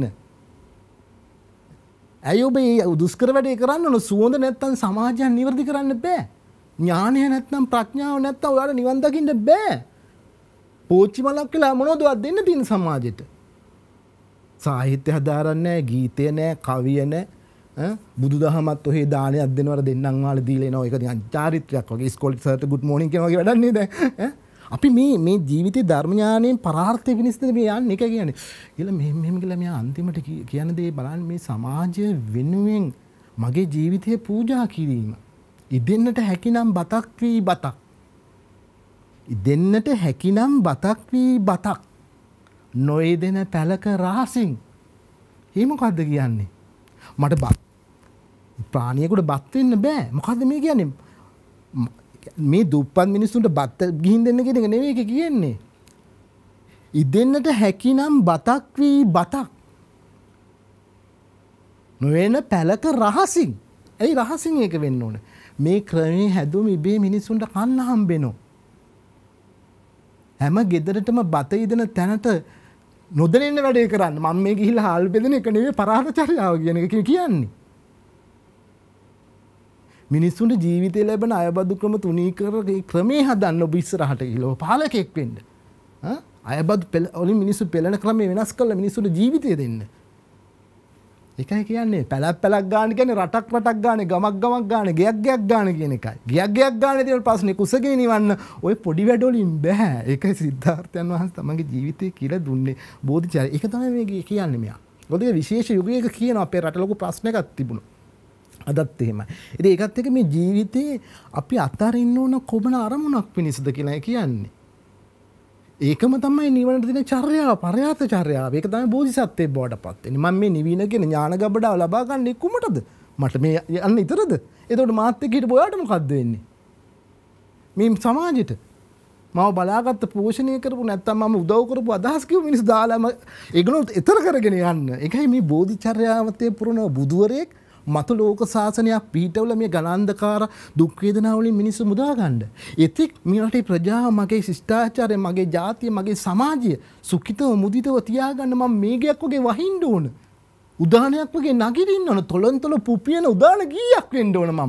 ඇයි ඔබ මේ දුෂ්කර වැඩේ කරන්න ඕන? සුවඳ නැත්තම් සමාජය නිවැරදි කරන්න බෑ. ඥානය නැත්තම් ප්‍රඥාව නැත්තම් ඔයාලා නිවන් දකින්න බෑ. පෝච්චි මලක් වෙලා මොනවද දෙන්න තියෙන සමාජෙට? සාහිත්‍ය හදාරන්නේ නැහැ, ගීතය නැහැ, කවිය නැහැ. බුදුදහමත් ඔහේ දානයක් දෙනවර දෙන්නම් වාල දීලා එනවා. ඒක නිකන් චාරිත්‍රයක් වගේ. ඉස්කෝලේ සර්ට good morning කියන වගේ වැඩක් නේද? අපි මේ ජීවිතේ ධර්ම ඥානයෙන් පරාර්ථය පිණිසද මේ යන්නේ එක කියන්නේ. කියලා මෙහෙම කියලා මෙයා අන්තිමට කියන දේ බලන්න මේ සමාජය වෙනුවෙන් මගේ ජීවිතේ පූජා කිරීම. ඉදෙන්නට හැකිනම් බතක් වී බතක්. ඉදෙන්නට හැකිනම් බතක් වී බතක්. නොයදෙන පැලක රහසින්. ඒ මොකද්ද කියන්නේ? මට බත් ප්‍රාණියෙකුට බත් වෙන්න බෑ. මොකද්ද මේ කියන්නේ? මේ දුප්පත් මිනිස්සුන්ට බත් ගිහින් දෙන්න කියන එක නෙවෙයි ඒක කියන්නේ. ඉදෙන්නට හැකිනම් බතක් වී බතක්. නොවන පැලක රහසින්. ඇයි රහසින් ඒක වෙන්න ඕනේ? මේ ක්‍රමයේ හැදුවම ඉබේ මිනිස්සුන්ට කන්න හම්බෙනවා. හැම ගෙදරටම බත ඉදෙන තැනට නොදැනෙන්න වැඩේ කරන්න. මම මේ ගිහිල්ලා හාල් බෙදෙන එක නෙවෙයි පරාර්ථචර්යාව කියන එක කියන්නේ. මිනිස්සුන්ට ජීවිතේ ලැබෙන අයබදු ක්‍රම තුනී කර ක්‍රමේ හදන්න ඔබ ඉස්සරහට ගිහලා පාලකෙක් වෙන්න. අයබදු වලින් මිනිස්සු පෙළෙන ක්‍රමේ වෙනස් කරලා මිනිස්සුන්ට ජීවිතය දෙන්න. ඒකයි කියන්නේ පැලක් ගන්න කියන්නේ රටක් ගන්න, ගමක් ගන්න, ගයක් ගන්න කියන එකයි. ගයක් ගන්න තියෙන ප්‍රශ්නේ කුසගේ නිවන්න ඔය පොඩි වැඩ වලින් බෑ. ඒකයි සිද්ධාර්ථයන් වහන්සේ තමන්ගේ ජීවිතේ කියලා දුන්නේ බෝධිචාරය. ඒක තමයි මේ කියන්නේ මෙයා. මොකද විශේෂ යුගයක කියන අපේ රට ලොකු ප්‍රශ්නයක් තිබුණා. අදත් එහෙමයි. ඉතින් ඒකත් එක්ක මේ ජීවිතේ අපි අතරින්න ඕන කොබන අරමුණක් පිණිසද කියලා කියන්නේ. ඒකම තමයි නිවනට දෙන චර්යාව, පරයාත චර්යාව. ඒක තමයි බෝධිසත්වයේ බවට පත් වෙන්නේ. මම මේ නිවිනගෙන ඥාන ගබඩාව ලබා ගන්න කුමටද? මට මේ යන්න ඉතරද? එතකොට මාත් එක්ක හිටපු ඔයාට මොකද්ද වෙන්නේ? මේ සමාජෙට මම බලාගත්ත පෝෂණය කරපු නැත්තම් මම උදව් කරපු අදහස් කිව්ව මිනිස්සු දාලාම ඒගොල්ලෝ ඊතර කරගෙන යන්න. ඒකයි මේ බෝධිචර්යාවතේ පුරන බුදුවරයෙක් මතු ලෝක ශාසනයක් පිහිටවල මේ ගණන්ධකාර දුක් වේදනා වලින් මිනිස්සු මුදා ගන්න. එතික් මේ රටේ ප්‍රජාව, මගේ ශිෂ්ටාචාරය, මගේ ජාතිය, මගේ සමාජය සුඛිතව මුදිතව තියාගන්න මම මේගයක් වගේ වහින්න ඕන. උදානයක් වගේ නගින්න ඕන. තොලන්තොල පුපියන උදාන ගීයක් වෙන්න ඕන මම.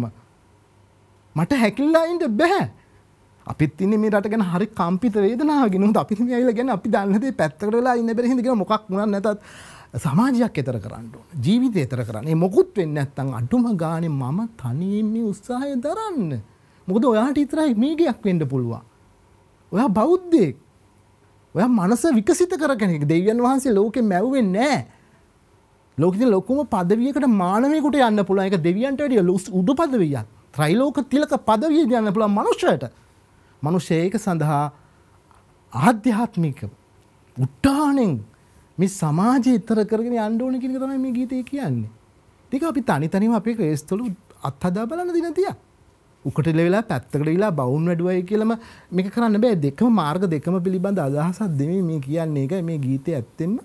මට හැකියලා ඉන්න බෑ. අපිත් ඉන්නේ මේ රට ගැන හරි කම්පිත වේදනාවකින්. උන්ට අපිත් මේ ඇවිල්ලා කියන්නේ අපි දන්න දේ පැත්තකට වෙලා ඉන්න බැරි හින්දා කියන මොකක් වුණත් නැතත් සමාජයක් එතර කරන්න ඕන. ජීවිතය එතර කරන්න. ඒ මොකුත් වෙන්නේ නැත්නම් අඩුම ගානේ මම තනියෙන් මේ උත්සාහය දරන්න. මොකද ඔයාට විතරයි මේකයක් වෙන්න පුළුවන්. ඔයා බෞද්ධයෙක්. ඔයා මනස විකසිත කරගෙන දෙවියන් වහන්සේ ලෝකෙ මැව්වෙන්නේ නැහැ. ලෝකෙදී ලොකුම පදවියකට මානවයෙකුට යන්න පුළුවන්. ඒක දෙවියන්ට වැඩිය උඩ පදවියක්. ත්‍රිලෝක තිලක පදවිය යන්න පුළුවන් මනුෂ්‍යයට. මනුෂ්‍යයෙක් සඳහා ආධ්‍යාත්මික උත්හාණෙන් මේ සමාජය ඊතර කරගෙන යන්න ඕන කියන එක තමයි මේ ගීතේ කියන්නේ. ඒක අපි තනිතනිව අපේ ක්‍රේස්තවල අත්හදා බලන්න දින තියා. උකට ලෙවලා පැත්තකට ගිලා බවුන් වැඩුවයි කියලාම මේක කරන්න බෑ. දෙකම මාර්ග දෙකම පිළිබඳ අදහසක් දෙමි මේ කියන්නේ. ඒකයි මේ ගීතේ ඇත්තෙන්ම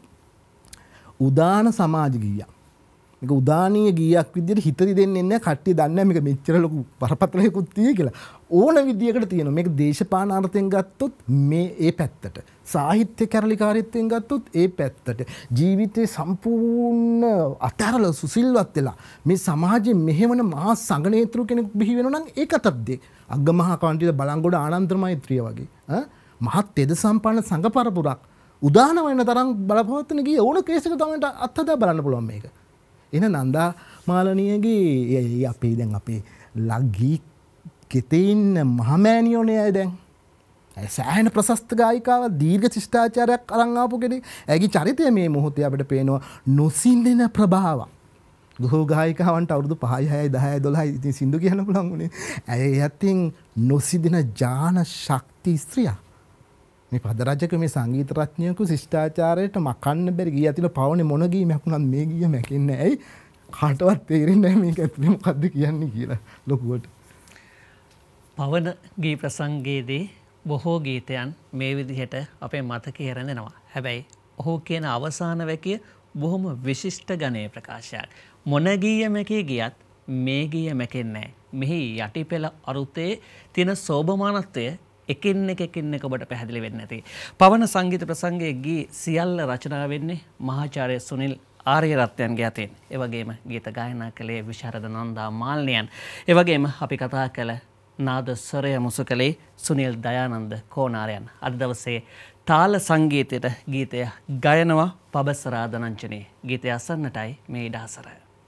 උදාන සමාජ ගීයක්. මේක උදානීය ගීයක් විදිහට හිතේ දෙන්නේ නැහැ. කට්ටිය දන්නේ නැහැ මේක මෙච්චර ලොකු බරපතලයකුත් තියෙයි කියලා. ඕන විදියකට තියෙනවා. මේක දේශපාලන අර්ථයෙන් ගත්තොත් මේ ඒ පැත්තට. සාහිත්‍ය කැරලිකාරීත්වයෙන් ගත්තොත් ඒ පැත්තට. ජීවිතේ සම්පූර්ණ අතරල සුසිල්වත් වෙලා මේ සමාජයේ මෙහෙවන මහා සංගණේත්‍රු කෙනෙක් බිහි වෙනවා නම් ඒකටත් දෙ. අග්ගමහා කන්ටිද බලංගොඩ ආනන්ද මෛත්‍රිය වගේ. මහත් තෙද සම්පන්න සංඝ පරපුරක් උදාන වෙන තරම් බලපවත්වන ගිය ඕන කේස් එක තමයි අත්හදා බලන්න පුළුවන් මේක. එන නන්දා මාලනියගේ අපේ දැන් අපේ ලග්ගී කෙතේ ඉන්න මහමෑණියෝනේ අය දැන් සෑහෙන ප්‍රශස්ත ගායිකාව දීර්ඝ ශිෂ්ටාචාරයක් අරන් ආපු කෙනෙක්. ඇගේ චරිතය මේ මොහොතේ අපිට පේනවා නොසින්දෙන ප්‍රභාවක්. ගොහෝ ගායිකාවන්ට අවුරුදු 5යි 6යි 10යි 12යි ඉතින් සින්දු කියන්න පුළුවන් උනේ. ඇය යතින් නොසින්දෙන ඥාන ශක්ති ස්ත්‍රියක්. මේ පදරජක මේ සංගීත රත්නයක ශිෂ්ටාචාරයට මකන්න බැරි ගිය ඇතිල පවනේ මොන ගීයක් වුණත් මේ ගීය මැකෙන්නේ ඇයි? කාටවත් තේරෙන්නේ නැහැ මේක ඇතුලේ මොකද්ද කියන්නේ කියලා ලොකුවට. පවන ගී ප්‍රසංගයේදී බොහෝ ගීතයන් මේ විදිහට අපේ මතකයේ රැඳෙනවා. හැබැයි ඔහු කියන අවසාන වැකිය බොහොම විශිෂ්ට ගණයේ ප්‍රකාශයක්. මොන ගීයමකේ ගියත් මේ ගීය මැකෙන්නේ නැහැ. මෙහි යටිපෙළ අරුතේ තියෙන සෝභමානත්වය එකින් එක ඔබට පැහැදිලි වෙන්නේ නැති. පවන සංගීත ප්‍රසංගයේ ගී සියල්ල රචනා වෙන්නේ මහාචාර්ය සුනිල් ආර්යරත්නයන්ගේ අතින්. ඒ වගේම ගීත ගායනා කළේ විශාරද නන්දා මාල්නියන්. ඒ වගේම අපි කතා කළ නාද ස්වරය මුසු කළේ සුනිල් දයානන්ද කෝනාරයන්. අද දවසේ තාල සංගීතයට ගීතය ගයනවා පබසරා දනංචනේ. ගීතය අසන්නටයි මේ ඉඩහසර.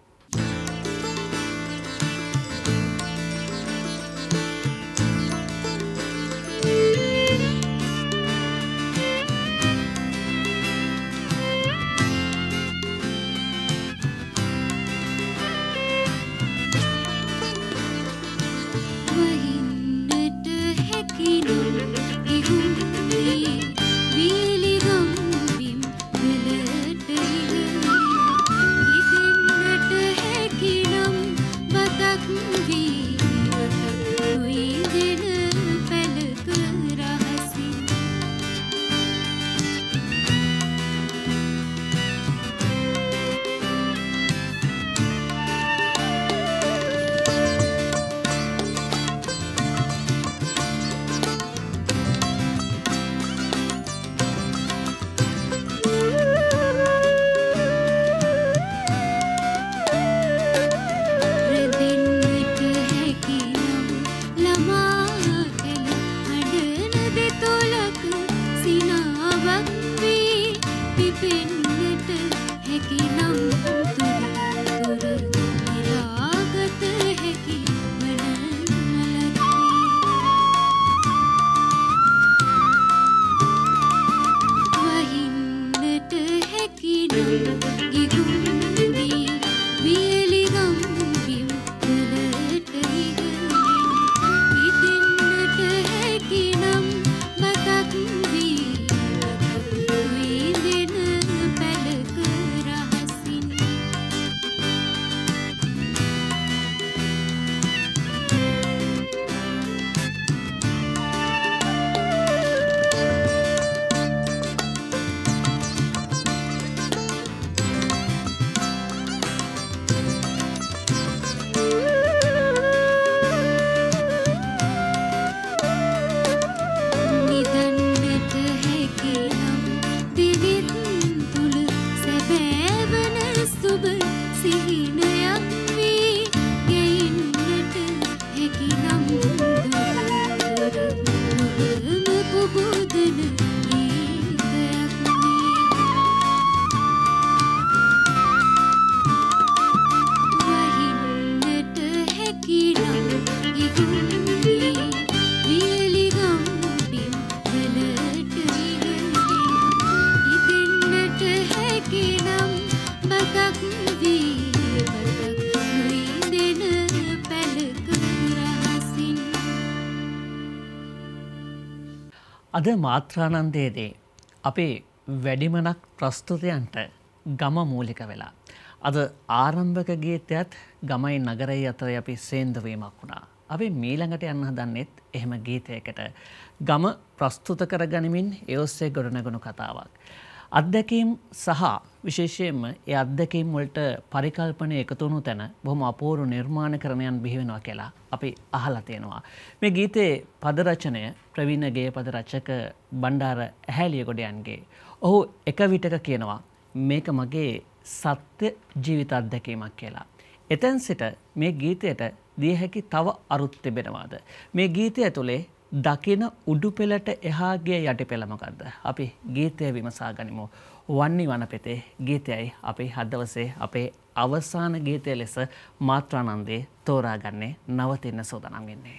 අද මාත්‍රානන්දයේදී අපේ වැඩිමනක් ප්‍රස්තුතයන්ට ගම මූලික වෙලා. අද ආරම්භක ගීතයත් ගමයි නගරයි අතර අපි සේන්දවීමක් වුණා. අපි මීළඟට යන්න හදන්නෙත් එහෙම ගීතයකට ගම ප්‍රස්තුත කරගනිමින් ඒ ඔස්සේ ගොඩනගුණු කතාවක්. අත්දැකීම් සහ විශේෂයෙන්ම ඒ අත්දැකීම් වලට පරිකල්පනය එකතු වුණු තැන බොහොම අපූර්ව නිර්මාණකරණයන් බිහි වෙනවා කියලා අපි අහලා තියෙනවා. මේ ගීතේ පද රචනය ප්‍රවීණ ගේය පද රචක බණ්ඩාර ඇහැලියගොඩයන්ගේ. ඔහු එක විටක කියනවා මේක මගේ සත්‍ය ජීවිත අත්දැකීමක් කියලා. එතෙන් සිට මේ ගීතයට දිය හැකි තව අරුත් තිබෙනවාද? මේ ගීතය තුළේ දකින උඩුපෙළට එහා ගිය යටිපෙළ මොකද්ද? අපි ගීතය විමසා ගනිමු. වන්නි වනපෙතේ ගීතයයි අපි අද දවසේ අපේ අවසාන ගීතය ලෙස මාත්‍රානන්දේ තෝරාගන්නේ නවතින්න සූදානම් වෙන්නේ.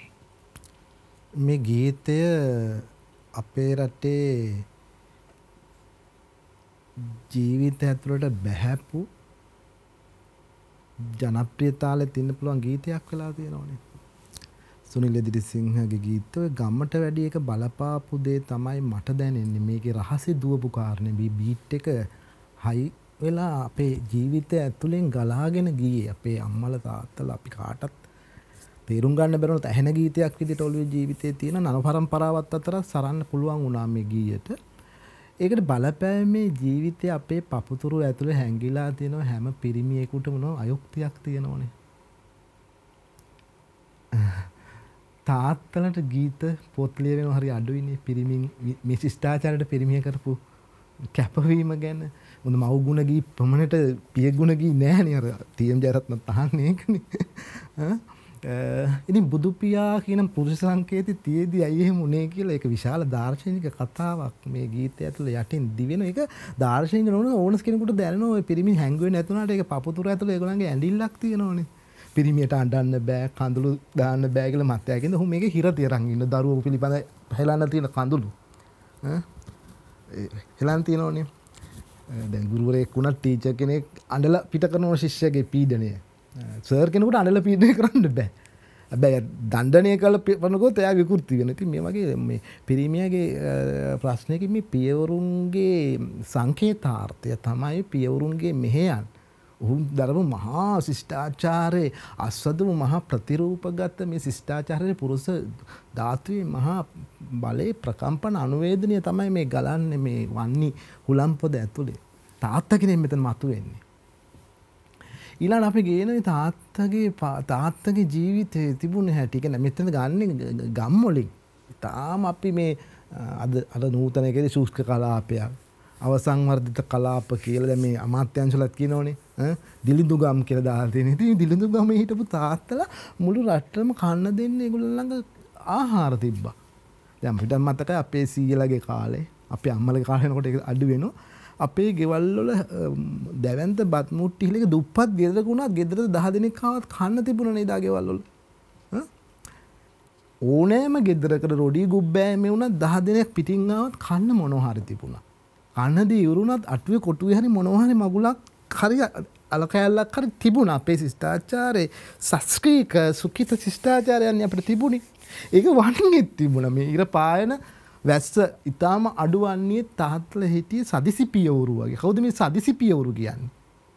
මේ ගීතය අපේ රටේ ජීවිතය ඇතුළට බැහැපු ජනප්‍රියතාවලේ තින්න පුළුවන් ගීතයක් වෙලා තියෙනවනේ. සුනිල් එදිරිසිංහගේ ගීතය ගමට වැඩි එක බලපාපු දේ තමයි මට දැනෙන්නේ. මේකේ රහසේ දුවපු කාරණේ බීට් එක හයි වෙලා අපේ ජීවිතය ඇතුලෙන් ගලාගෙන ගියේ. අපේ අම්මලා තාත්තලා අපි කාටත් තේරුම් ගන්න බැරුණොත් ඇහෙන ගීතයක් විදිහට ඔළුවේ ජීවිතේ තියෙන නව පරම්පරාවත් අතර සරන්න පුළුවන් වුණා මේ ගීයට. ඒකට බලපෑමේ ජීවිතේ අපේ පපුතුරු ඇතුලේ හැංගිලා තියෙන හැම පිරිමියෙකුටම අයුක්තියක් තියෙනවනේ. තාත්තලට ගීත පොත් ලියවෙන හරි අඩුයිනේ පිරිමින් මේ ශිෂ්ටාචාරයට පිරිමිය කරපු කැපවීම ගැන. මොන මව් ගුණ ගී ප්‍රමණයට පිය ගුණ ගී නෑනේ අර ටීඑම් ජයරත්න තහන්නේ ඒකනේ. ඉතින් බුදු පියා කියන පුරුෂ සංකේතي තියේදී අය එහෙම උනේ කියලා ඒක විශාල දාර්ශනික කතාවක් මේ ගීතය ඇතුළේ යටින් දිවෙන එක දාර්ශනික ඕනස් කෙනෙකුට දැනෙනවා ඔය පිරිමි හැංගුවේ නැතුණාට ඒක පපුතුර ඇතුළේ ඒගොල්ලන්ගේ ඇඬිල්ලක් තියෙනවනේ. පිරිමියට අඬන්න බෑ කඳුළු දාන්න බෑ කියලා මතයකින්ද ඔහු මේකේ හිර තියරන් ඉන්න දරුවෝ පිළිබඳ හෙලන්න තියෙන කඳුළු හෙලන් තියෙනවනේ. දැන් ගුරුවරයෙක් වුණත් ටීචර් කෙනෙක් අඬලා පිට කරන ශිෂ්‍යගේ පීඩනය සර් කෙනෙකුට අඬලා පීඩනය කරන්න බෑ. හැබැයි දණ්ඩනය කළ පනකොත් එයා විකෘති වෙනවා. ඉතින් මේ වගේ මේ පිරිමියාගේ ප්‍රශ්නයකින් මේ පියවරුන්ගේ සංකේතාර්ථය තමයි පියවරුන්ගේ මෙහෙයන්. ඔහු දරපු මහා ශිෂ්ටාචාරයේ අස්වදම මහා ප්‍රතිරූපගත මේ ශිෂ්ටාචාරයේ පුරුෂ ධාතුවේ මහා බලේ ප්‍රකම්පන අනුවේදනය තමයි මේ ගලන්නේ මේ වන්නි හුලම් පොද ඇතුලේ. තාත්තා කෙනෙක් මෙතන මතුවෙන්නේ. ඊළඟ අපි ගේන තාත්තගේ ජීවිතේ තිබුණ හැටි කියන්නේ මෙතන ගන්න ගම් වලින්. තාම අපි මේ අද නූතන එකේ ශුෂ්ක කලාපයක් අවසන් වර්ධිත කලාප කියලා දැන් මේ අමාත්‍යංශලත් කියනෝනේ දිලිඳු ගම් කියලා දාලා තියෙන. ඉතින් දිලිඳු ගමේ හිටපු තාත්තලා මුළු රටම කන්න දෙන්නේ ඒගොල්ලෝ ළඟ ආහාර තිබ්බා. දැන් අපිට මතකයි අපේ සීයලගේ කාලේ අපේ අම්මලගේ කාලේ යනකොට ඒක අඩු වෙනවා. අපේ ගෙවල් වල දැවැන්ත බත් මුට්ටි හිලක දුප්පත් ගෙදරක වුණා ගෙදරට 10 දෙනෙක් ආවත් කන්න තිබුණා නේද ආ ගෙවල් වල. ඕනෑම ගෙදරකට රොඩි ගුබ්බෑමේ වුණා 10 දෙනෙක් පිටින් ආවත් කන්න මොනවා හරි තිබුණා. කන්නදී ඉවරුණත් අටුවේ කොටුවේ හරි මොනවා හරි මගුලක් හරි අලකැලක් හරි තිබුණා. අපේ ශිෂ්ටාචාරයේ සස්ක්‍රීක සුඛිත ශිෂ්ටාචාරයන් අපිට තිබුණේ. ඒක වණින්ෙත් තිබුණා. මේ ඉර පායන වැස්ස ඊටාම අඩුවන්නේ තාත්තලා හිටියේ සදිසි පියවරු වගේ. කවුද මේ සදිසි පියවරු කියන්නේ?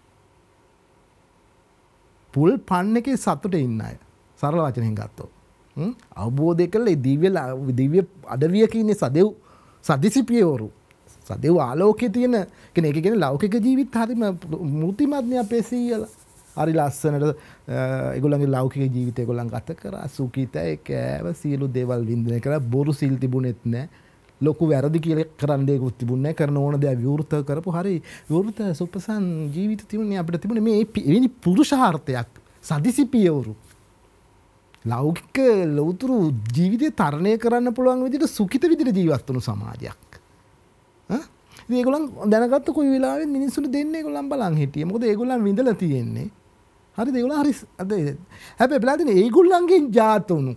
පුල් පන්න එකේ සතුටේ ඉන්න අය. සරල වචනෙන් ගත්තොත්. අවබෝධය කළේ දිව්‍ය අඩවියක ඉන්නේ සදිසි පියවරු. සදෙව් ආලෝකයේ තියෙන කියන්නේ ඒක කියන්නේ ලෞකික ජීවිත හරිම මුතිමත්නේ අපේ සීයලා. හරි ලස්සනට ඒගොල්ලන්ගේ ලෞකික ජීවිතය ඒගොල්ලන් ගත කරා සුඛිතයි කෑව සියලු දේවල් වින්දනය කරා බොරු සිල් තිබුණෙත් නැහැ. ලොකු වැරදි කියලා කරන්න දෙයක්වත් තිබුණේ නැහැ. කරන ඕන දේ විවෘත කරපු හරි විවෘත සුපසන් ජීවිත තිබුණේ අපිට තිබුණේ මේ එවැනි පුරුෂාර්ථයක් සදිසි පියවරු. ලෞකික ලෞතුරු ජීවිතය තරණය කරන්න පුළුවන් විදිහට සුඛිත විදිහට ජීවත් වුණු සමාජයක්. ඒගොල්ලන් දැනගත්ත කොයි වෙලාවෙත් මිනිස්සුන්ට දෙන්නේ ඒගොල්ලන් බලන් හිටියේ. මොකද ඒගොල්ලන් විඳලා තියෙන්නේ. හරිද? ඒගොල්ලන් හරි හැබැයි බලාදින ඒගොල්ලන්ගෙන් ජාත උණු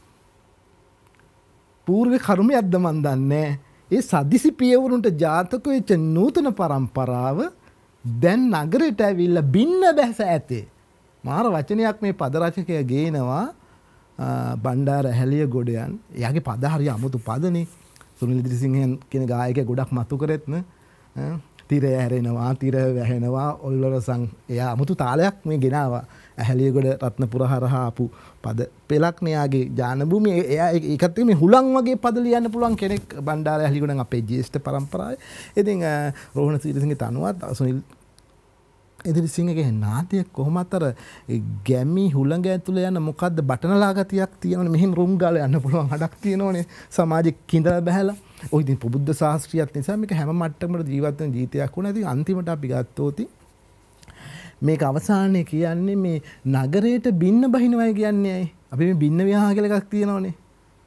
పూర్ව කර්මයක්ද මන් දන්නේ. ඒ සදිසි පියවරුන්ට ජාතක වෙච්ච නූතන පරම්පරාව දැන් නගරයට ඇවිල්ලා බින්න බැස ඇතේ. මාර වචනයක් මේ පද රචකයා ගේනවා බණ්ඩාර ඇහැලිය ගොඩයන්. එයාගේ පද හරිය අමුතු පදනේ. සුනිල් දිරිසිංහයන් කියන ගායකයා ගොඩක් මතු කරෙත් න තිරය හැරෙනවා තිර වැහෙනවා ඔල්ලරසං එයා 아무තු තාලයක් මේ ගෙනාවා ඇහැලියගොඩ රත්නපුර හරහා ආපු පද පෙලක් න්යාගේ ජානභූමිය එයා ඒකත් මේ හුලං වගේ පද ලියන්න පුළුවන් කෙනෙක් බණ්ඩාර ඇහැලියගොඩන් අපේ ජ්‍යෙෂ්ඨ පරම්පරාවේ. ඉතින් රෝහණ සිරිසිංහගේ තනුවත් සුනිල් දිරිසිංහගේ නාට්‍ය කොහොමත් අර ගැමි හුලඟ ඇතුළේ යන මොකද්ද බටනලා ගතියක් තියෙනවනේ. මෙහෙම රුම් ගාලා යන්න පුළුවන් හඩක් තියෙනවනේ. සමාජෙ කිඳලා බහැලා. ඔය ඉතින් ප්‍රබුද්ධ ශාස්ත්‍රියත් නිසා මේක හැම මට්ටමකට ජීවත් වෙන ජීවිතයක් වුණා. ඉතින් අන්තිමට අපි ගත්තොත් මේක අවසානයේ කියන්නේ මේ නගරයට බින්න බහිනවයි කියන්නේ ඇයි? අපි මේ බින්න විහා කියලා එකක් තියෙනවනේ.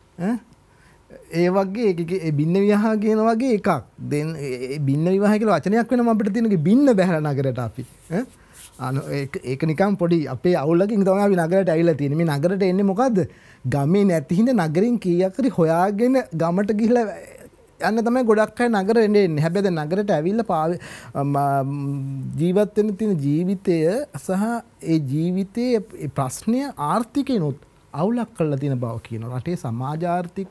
ඒ වගේ ඒ බින්න විවාහ කියන වගේ එකක්. දැන් ඒ බින්න විවාහ කියලා වචනයක් වෙනම අපිට තියෙනගේ බින්න බහැලා නගරයට අපි. ඒක නිකන් පොඩි අපේ අවුලකින් තමයි අපි නගරයට ඇවිල්ලා තියෙන්නේ. මේ නගරයට එන්නේ මොකද්ද? ගමේ නැති හින්දා නගරින් කීයක් හරි හොයාගෙන ගමට ගිහිල්ලා යන්න තමයි ගොඩක් අය නගර එන්නේ. හැබැයි දැන් නගරයට ඇවිල්ලා ජීවත් වෙන්න තියෙන ජීවිතය සහ ඒ ජීවිතයේ ප්‍රශ්නය ආර්ථිකේනොත් අවුලක් කරලා තියෙන බව කියනවා. රටේ සමාජාර්ථික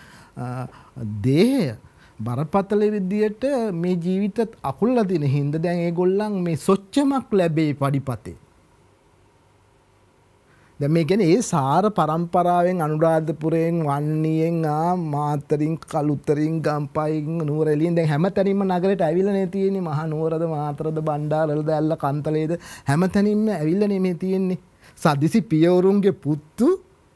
දේහය බරපතල විදියට මේ ජීවිතත් අකුල්ලා තියෙන හින්දා දැන් ඒගොල්ලන් මේ සොච්චමක් ලැබේ පඩිපතේ. දැන් මේ කියන්නේ ඒ සාර පරම්පරාවෙන් අනුරාධපුරයෙන් වන්නියෙන් මාතරින් කලුතරින් ගම්පයින් නුවරඑළියෙන් දැන් හැමතැනින්ම නගරයට ඇවිල්ලා නේ තියෙන්නේ. මහා නුවරද මාතරද බණ්ඩාරවලද ඇල්ල කන්තලේද හැමතැනින්ම ඇවිල්ලා නේ මේ තියෙන්නේ. සදිසි පියවරුන්ගේ පුතු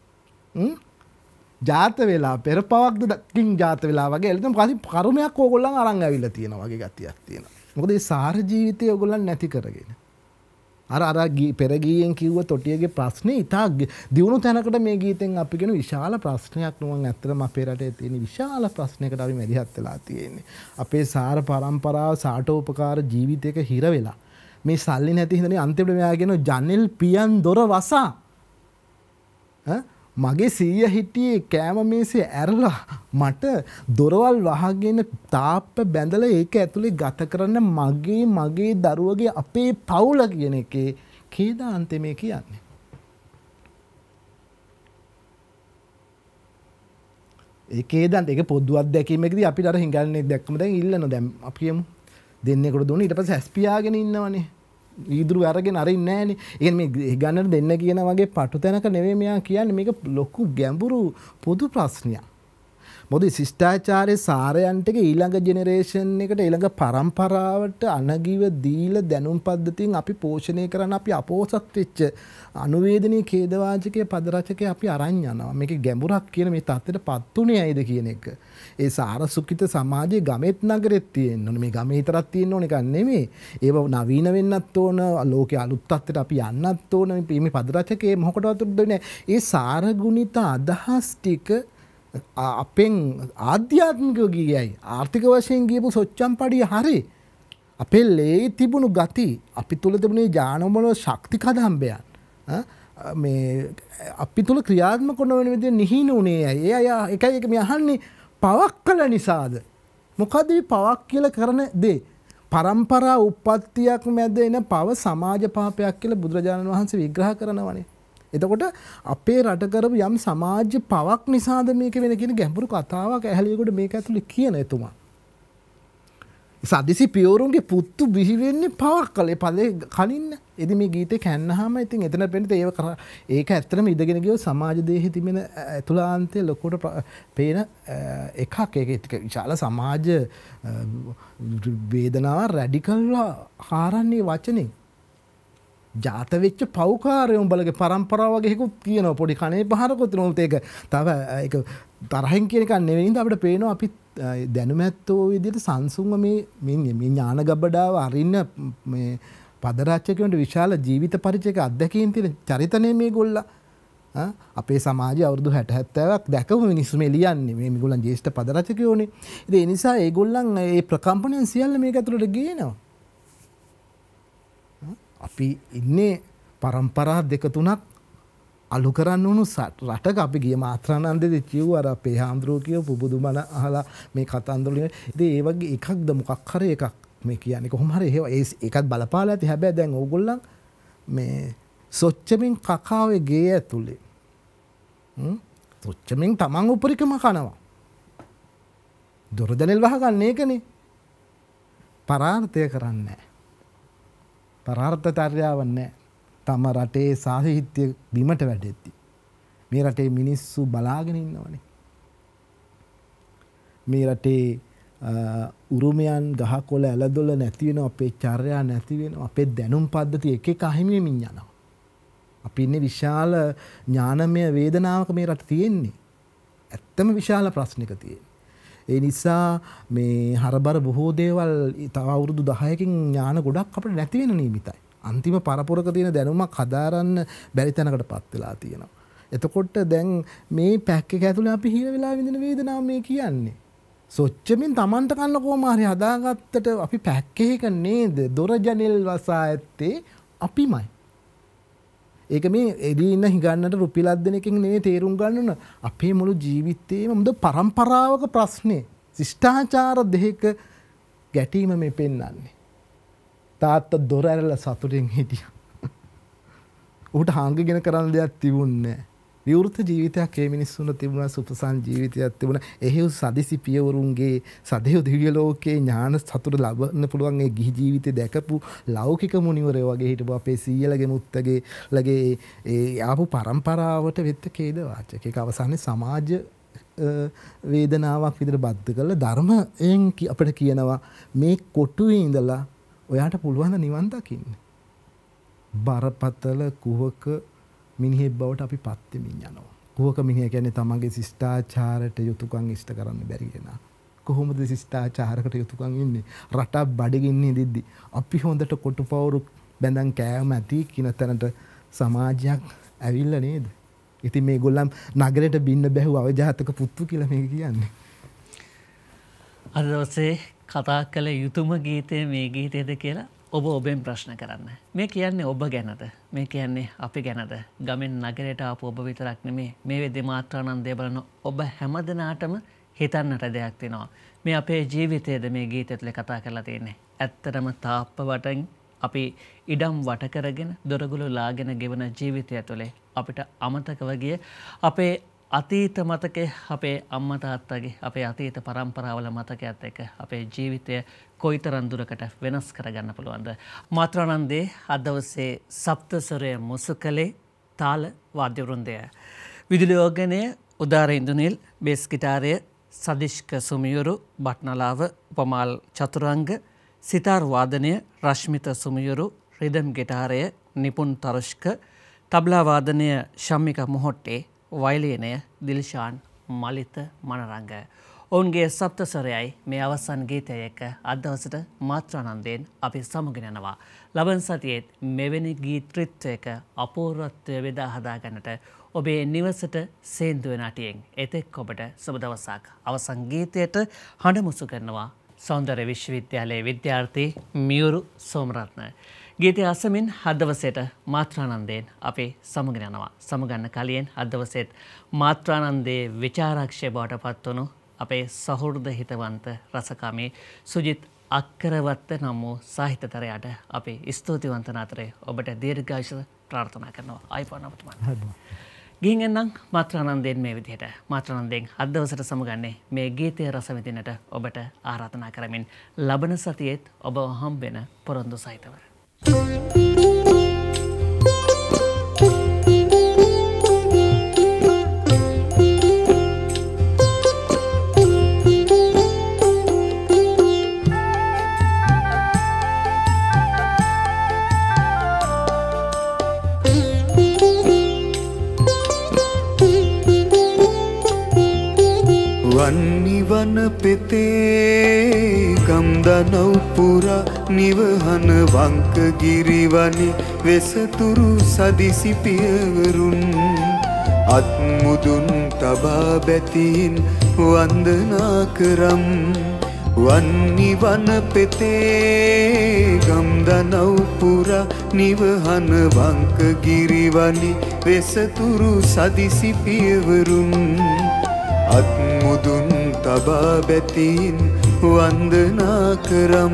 ජාත වෙලා පෙර පවක්ද දකින් ජාත වෙලා වගේ එළදම කර්මයක් ඕගොල්ලන් අරන් ඇවිල්ලා තියෙනවා වගේ ගතියක් තියෙනවා. මොකද මේ සාර ජීවිතය ඕගොල්ලන් නැති කරගෙන. අර පෙර ගීයෙන් කිව්ව තොටියගේ ප්‍රශ්නේ ඉතා දියුණු තැනකට මේ ගීතෙන් අපි කියන විශාල ප්‍රශ්නයක් නුවන් ඇත්තටම අපේ රටේ තියෙන විශාල ප්‍රශ්නයකට අපි මැදිහත් වෙලා තියෙන්නේ. අපේ සාර පරම්පරාව සාටෝපකාර ජීවිතයක හිර වෙලා මේ සල්ලි නැති හින්දානේ අන්තිමට මෙයා කියන ජනෙල් පියන් දොර වසා මගේ සීය හිටියේ කෑම මේසේ ඇරලා මට දොරවල් වහගෙන තාප්ප බැඳලා ඒක ඇතුලේ ගත කරන්න මගේ දරුවගේ අපේ පවුල කියන එකේ කේදාන්තේ මේ කියන්නේ. ඒ කේදාන්ත ඒක පොදු අත්දැකීමකදී අපිට අර හිඟන්නේ දැක්කම දැන් ඉල්ලනවා දැන් අපි කියමු දෙන්නෙකුට දුන්න ඊට පස්සේ හැස්පියාගෙන ඉන්නවනේ. ඊදුරු අරගෙන අරින් නෑනේ. ඒ කියන්නේ මේ ගන්නට දෙන්න කියන වගේ පටු තැනක නෙවෙයි මෙයා කියන්නේ මේක ලොකු ගැඹුරු පොදු ප්‍රශ්නයක්. මොකද ශිෂ්ටාචාරයේ සාරයන්ට ඊළඟ ජෙනරේෂන් එකට ඊළඟ පරම්පරාවට අනගිව දීලා දැනුම් පද්ධතියෙන් අපි පෝෂණය කරන අපි අපෝසත් වෙච්ච අනුවේදනීය ඛේදවාචකයේ පද රචකයේ අපි අරන් යනවා. මේකේ ගැඹුරක් කියන මේ தත්ත්වයටපත් උනේ ඇයිද කියන එක. ඒ සාරසුඛිත සමාජයේ ගමෙත් නගරෙත් තියෙන්න ඕනේ. මේ ගමේ විතරක් තියෙන්න ඕන එකක් නෙමෙයි. ඒව නවීන වෙන්නත් ඕන. ලෝකේ අලුත් තත්ත්වයට අපි යන්නත් ඕන. මේ පද රචකයේ මොකටවත් දෙන්නේ. ඒ සාරගුණිත අදහස් ටික අපෙන් ආධ්‍යාත්මිකව ගියයි ආර්ථික වශයෙන් ගියපු සොච්චම්පඩිය හරි අපේ ලේ තිබුණු ගති අපි තුල තිබුණේ ඥානවල ශක්ති කදම්බයන් මේ අපි තුල ක්‍රියාත්මක නොවන විදිහ නිහින උනේ ඇයි ඒ අය එකයි එක මේ අහන්නේ පවක් කළ නිසාද මොකද මේ පවක් කියලා කරන දේ පරම්පරා උප්පත්තියක් මැද එන පව සමාජ පාපයක් කියලා බුදුරජාණන් වහන්සේ විග්‍රහ කරනවානේ. එතකොට අපේ රට කරපු යම් සමාජ පවක් නිසාද මේක වෙන කියන ගැඹුරු කතාවක් ඇහැලියෙකුට මේක ඇතුලේ කියන එතුමා. සදිසි පියවරුන්ගේ පුතු බිහි වෙන්නේ පවක් කලේ පදේ කලින්න. එදි මේ ගීතේ කැන්නහම ඉතින් එතන පෙන්නේ ඒක ඇත්තටම ඉඳගෙන ගියෝ සමාජ දේහි තිබෙන ඇතුළාන්තයේ ලොකුට පේන එකක්. ඒක විශාල සමාජ වේදනාව රැඩිකල්ව හාරන්නේ වචනේ. ජාත වෙච්ච පව්කාරයෝ උඹලගේ පරම්පරාව වගේ එකක් කියනවා පොඩි කනේ පහරකුත් නෝත් ඒක තව ඒක තරහින් කියන එක නෙවෙයි නේද අපිට පේනවා අපි දැනුමැත්තෝ විදිහට සංසුන්ව මේ ඥාන ගබඩාව අරින්න මේ පද රචකයන්ට විශාල ජීවිත පරිචයක අත්දැකීම් තියෙන චරිතනේ මේගොල්ලා අපේ සමාජයේ අවුරුදු 60 70ක් දැකපු මිනිස්සු මේ ලියන්නේ මේගොල්ලන් ජ්‍යෙෂ්ඨ පද රචකයෝනේ. ඉතින් ඒ නිසා ඒගොල්ලන් මේ ප්‍රකම්පනයන් සියල්ල මේක ඇතුළට ගේනවා. අපි ඉන්නේ පරම්පරා දෙක තුනක් අලු කරන්න උණු රටක අපි ගිය මාත්‍රානන්දේ කිව්ව අර අපේ හාමුදුරුවෝ කියව පුබුදුමන අහලා මේ කතන්දර වලින් ඉතින් ඒ වගේ එකක්ද මොකක් හරි එකක් මේ කියන්නේ කොහොම හරි ඒකත් බලපාලා ඇති. හැබැයි දැන් ඕගොල්ලන් මේ සොච්චමින් කකාවේ ගේ ඇතුලේ සොච්චමින් තමන් උපරිකම කනවා. දොරදැනෙල් වහගන්න ඒකනේ. පරාර්ථය කරන්නේ පරාර්ථතාවයක් නැහැ. තම රටේ සාහිත්‍ය බිමට වැටෙද්දි මේ රටේ මිනිස්සු බලාගෙන ඉන්නවනේ. මේ රටේ උරුමයන් ගහකොළ ඇලදොල නැති වෙනවා, අපේ චර්යා නැති වෙනවා, අපේ දැනුම් පද්ධති එක එක අහිමි වෙමින් යනවා. අපි ඉන්නේ විශාල ඥානමය වේදනාවක මේ රට තියෙන්නේ. ඇත්තම විශාල ප්‍රශ්නයක තියෙන්නේ. ඒ නිසා මේ හරබර බොහෝ දේවල් තව අවුරුදු 10කින් ඥාන ගොඩක් අපිට නැති වෙන නිමිතයි. අන්තිම පරපුරක තියෙන දැනුමක් හදාරන්න බැරි තැනකටපත් වෙලා තියෙනවා. එතකොට දැන් මේ පැක් එක ඇතුලේ අපි හිර වෙලා විඳින වේදනාව මේ කියන්නේ. සොච්චමින් Tamanට කන්න කොහොම හරි හදාගත්තට අපි පැක් එකක නේද දොර ජනෙල් වසා ඇත්තේ අපිමයි. ඒක මේ එදී ඉන්න හිඟන්නට රුපියලක් දෙන එකකින් නෙවෙයි තේරුම් ගන්න ඕන. අපේ මුළු ජීවිතේම මුද පරම්පරාවක ප්‍රශ්නේ. ශිෂ්ටාචාර දෙක ගැටීම මේ පෙන්වන්නේ. තාත්තා දොර ඇරලා සතුටින් හිටියා. ඌට හංගගෙන කරන්න දෙයක් තිබුණේ නැහැ. විවෘත ජීවිතයක් ඒ මිනිස්සුන්ට තිබුණා, සුපසාන් ජීවිතයක් තිබුණා. එහෙව් සදිසි පියවරුන්ගේ සදේව දිව්‍ය ලෝකේ ඥාන සතුට ලබන්න පුළුවන් ඒ ගිහි ජීවිතේ දැකපු ලෞකික මුනිවරයෝ වගේ හිටපු අපේ සීයලගේ මුත්තගේ ලගේ ඒ ආපු පරම්පරාවට වෙත්ත ඛේද වාචක. ඒක අවසානයේ සමාජ වේදනාවක් විදිහට බද්ධ කරලා ධර්මයෙන් අපිට කියනවා මේ කොටුවේ ඉඳලා ඔයාට පුළුවන් නිවන් දකින්න. බරපතල කුහක මිනිහෙක් බවට අපි පත් වෙමින් යනවා. කුහක මිනිහ කියන්නේ තමන්ගේ ශිෂ්ටාචාරයට යුතුයකම් ඉෂ්ට කරන්න බැරි කෙනා. කොහොමද ශිෂ්ටාචාරයකට යුතුයකම් ඉන්නේ? රටක් බඩගින්නේ ඉඳිද්දි අපි හොඳට කොටුපවුරු බැඳන් කෑම ඇති කින තැනට සමාජයක් ඇවිල්ලා නේද? ඉතින් මේගොල්ලන් නගරයට බින්න බැහුව අවජාතක පුත්තු කියලා මේක කියන්නේ. අද දවසේ කතා කළ යුතුම ගීතය මේ ගීතයද කියලා ඔබ ඔබෙන් ප්‍රශ්න කරන්න. මේ කියන්නේ ඔබ ගැනද? මේ කියන්නේ අපි ගැනද? ගමෙන් නගරයට ආපු ඔබ විතරක් නෙමේ. මේ වෙද්දී මාත්‍රානන්දය බලන ඔබ හැමදෙනාටම හිතන්නට දෙයක් තියෙනවා. මේ අපේ ජීවිතයේද මේ ගීතය තුළ කතා කරලා තියෙන්නේ. ඇත්තටම තාප්ප වටෙන් අපි ඉඩම් වට කරගෙන දොරගුළු ලාගෙන ගෙවන ජීවිතය තුළ අපිට අමතකව ගිය අපේ අතීත මතකේ, අපේ අම්මා තාත්තගේ, අපේ අතීත පරම්පරාවල මතකයත් එක්ක අපේ ජීවිතය කොයිතරම් දුරකට වෙනස් කරගන්න පුළුවන්ද? මාත්‍රානන්දේ අද දවසේ සප්තස්වරය මුසු කළේ තාල වාද්‍ය වෘන්දය. විදුලි ඕගනය උදාර ඉන්දුනිල්, බේස් ගිටාරය සදිෂ්ක සුමියුරු, බට්නලාව උපමාල් චතුරංග, සිතාර් වාදනය රශ්මිත සුමියුරු, රිදම් ගිටාරය නිපුන් තරුෂ්ක, තබ්ලා වාදනය ශම්මික මොහොට්ටේ, වයලීනය දිල්ෂාන් මලිත මනරංග. ඔවුන්ගේ සප්තස්වරයයි මේ අවසන් ගීතය එක්ක අද දවසට මාත්‍රානන්දයෙන් අපි සමුගෙන යනවා. ලබන සතියේත් මෙවැනි ගීතෘත්වයක අපූර්වත්වය බෙදා හදා ගන්නට ඔබේ නිවසට සේන්දු වෙන අටියෙන් එතෙක් ඔබට සුබ දවසක්. අවසන් ගීතයට හඬ මුසු කරනවා සෞන්දර්ය විශ්වවිද්‍යාලයේ විද්‍යාර්ථී මියුරු සෝමරත්න. ගීතය අසමින් අදවසේට මාත්‍රානන්දයෙන් අපි සමුගෙන යනවා. සමුගන්න කලින් අදවසේත් මාත්‍රානන්දයේ විචාරක්ෂය බවට පත්වනු අපේ සහෘද හිතවන්ත රසකාමී සුජිත් අක්කරවත්ත නම් වූ සාහිත්‍යතරයට අපි ස්තුතිවන්ත අතරේ ඔබට දීර්ඝායුෂ ප්‍රාර්ථනා කරනවා. ආයිබෝන් අපතුමා. ගිහින් එන්නම් මාත්‍රානන්දයෙන් මේ විදිහට. මාත්‍රානන්දයෙන් අද දවසට සමුගන්නේ මේ ගීතය රස විඳින්නට ඔබට ආරාධනා කරමින් ලබන සතියේත් ඔබ හම්බෙන පොරොන්දු සහිතව. වන්නිවන පෙතේ ගම්දනව් පුරා නිවහන වංක ගිරිවනි වෙසතුරු සදිසි පියවරුන් අත්මුදුන් තබා බැතින් වන්දනා කරම්. වන්නිවන පෙතේ ගම්දනව් පුරා නිවහන වංක ගිරිවනි වෙසතුරු සදිසි පියවරුන් අත්මුදුන් තබා බැතින් වන්දනා කරම්.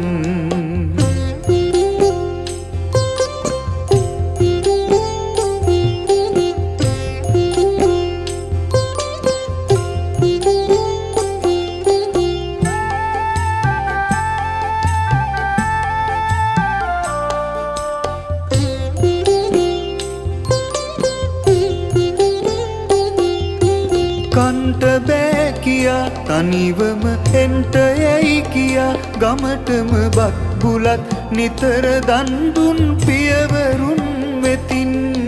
කන්ට බෑ කියා තනිවම එන්ට යැයි කියා ගමටම බත් බුලත් නිතර දන්දුන් පියවරුන් වෙතින්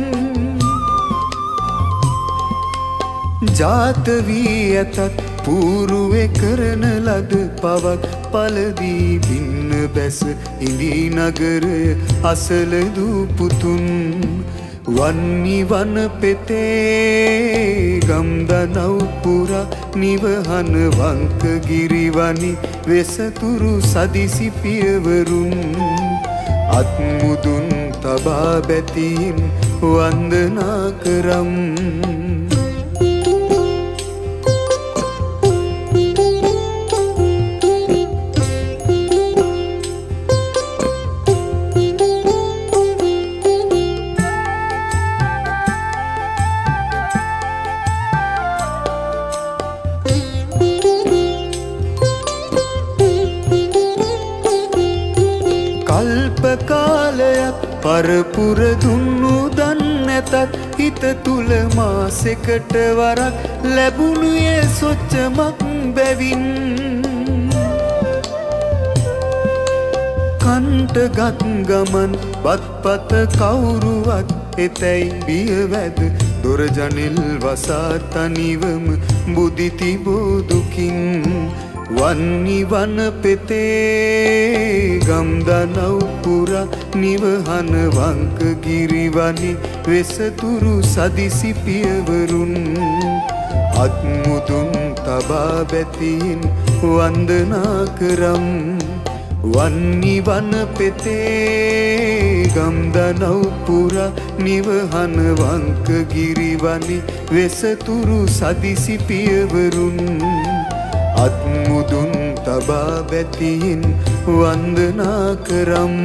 ජාත වී ඇතත් පූරුවේ කරන ලද පවක් පලදී බින්න බැස ඉඳී නගරය අසල දූ පුතුන්. වන්නිවන පෙතේ ගම්දනව් පුරා නිවහන වංක ගිරිවනි වෙසතුරු සදිසි පියවරුන් අත්මුදුන් තබා බැතින් වන්දනා කරම්. පරපුර දුන්නු දන් නැතත් හිත තුල මාසෙකට වරක් ලැබුණුයේ සොච්චමක් බැවින් කන්ටගත් ගමන් බත්පත කවුරුවත් එතැයි බියවැද දොර ජනෙල් වසා තනිවම බුදි තිබූ දුකින් වන්නිවන පෙතේ ගම්දනව් පුරා නිවහන වංක ගිරිවනි වෙසතුරු සදිසි පියවරුන් අත්මුදුන් තබා බැතින් වන්දනා කරම් වන්නිවන පෙතේ ගම්දනව් පුරා නිවහන වංක ගිරිවනි වෙසතුරු සදිසි පියවරුන් අත්මුදුන් තබා බැතින් වන්දනා කරම්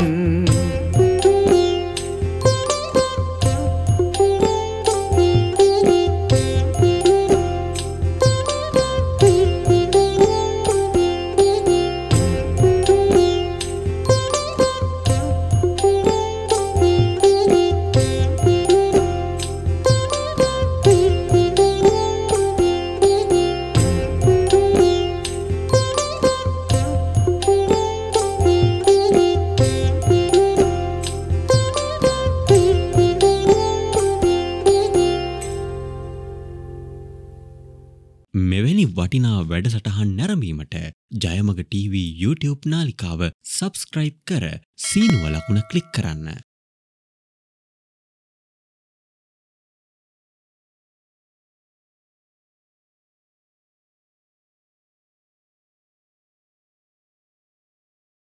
මෙවැනි වටිනා වැඩසටහන් නැරඹීමට ජයමග TV YouTube නාලිකාව සබස්ක්‍රයිබ් කර සීනුව ලකුණ ක්ලික් කරන්න.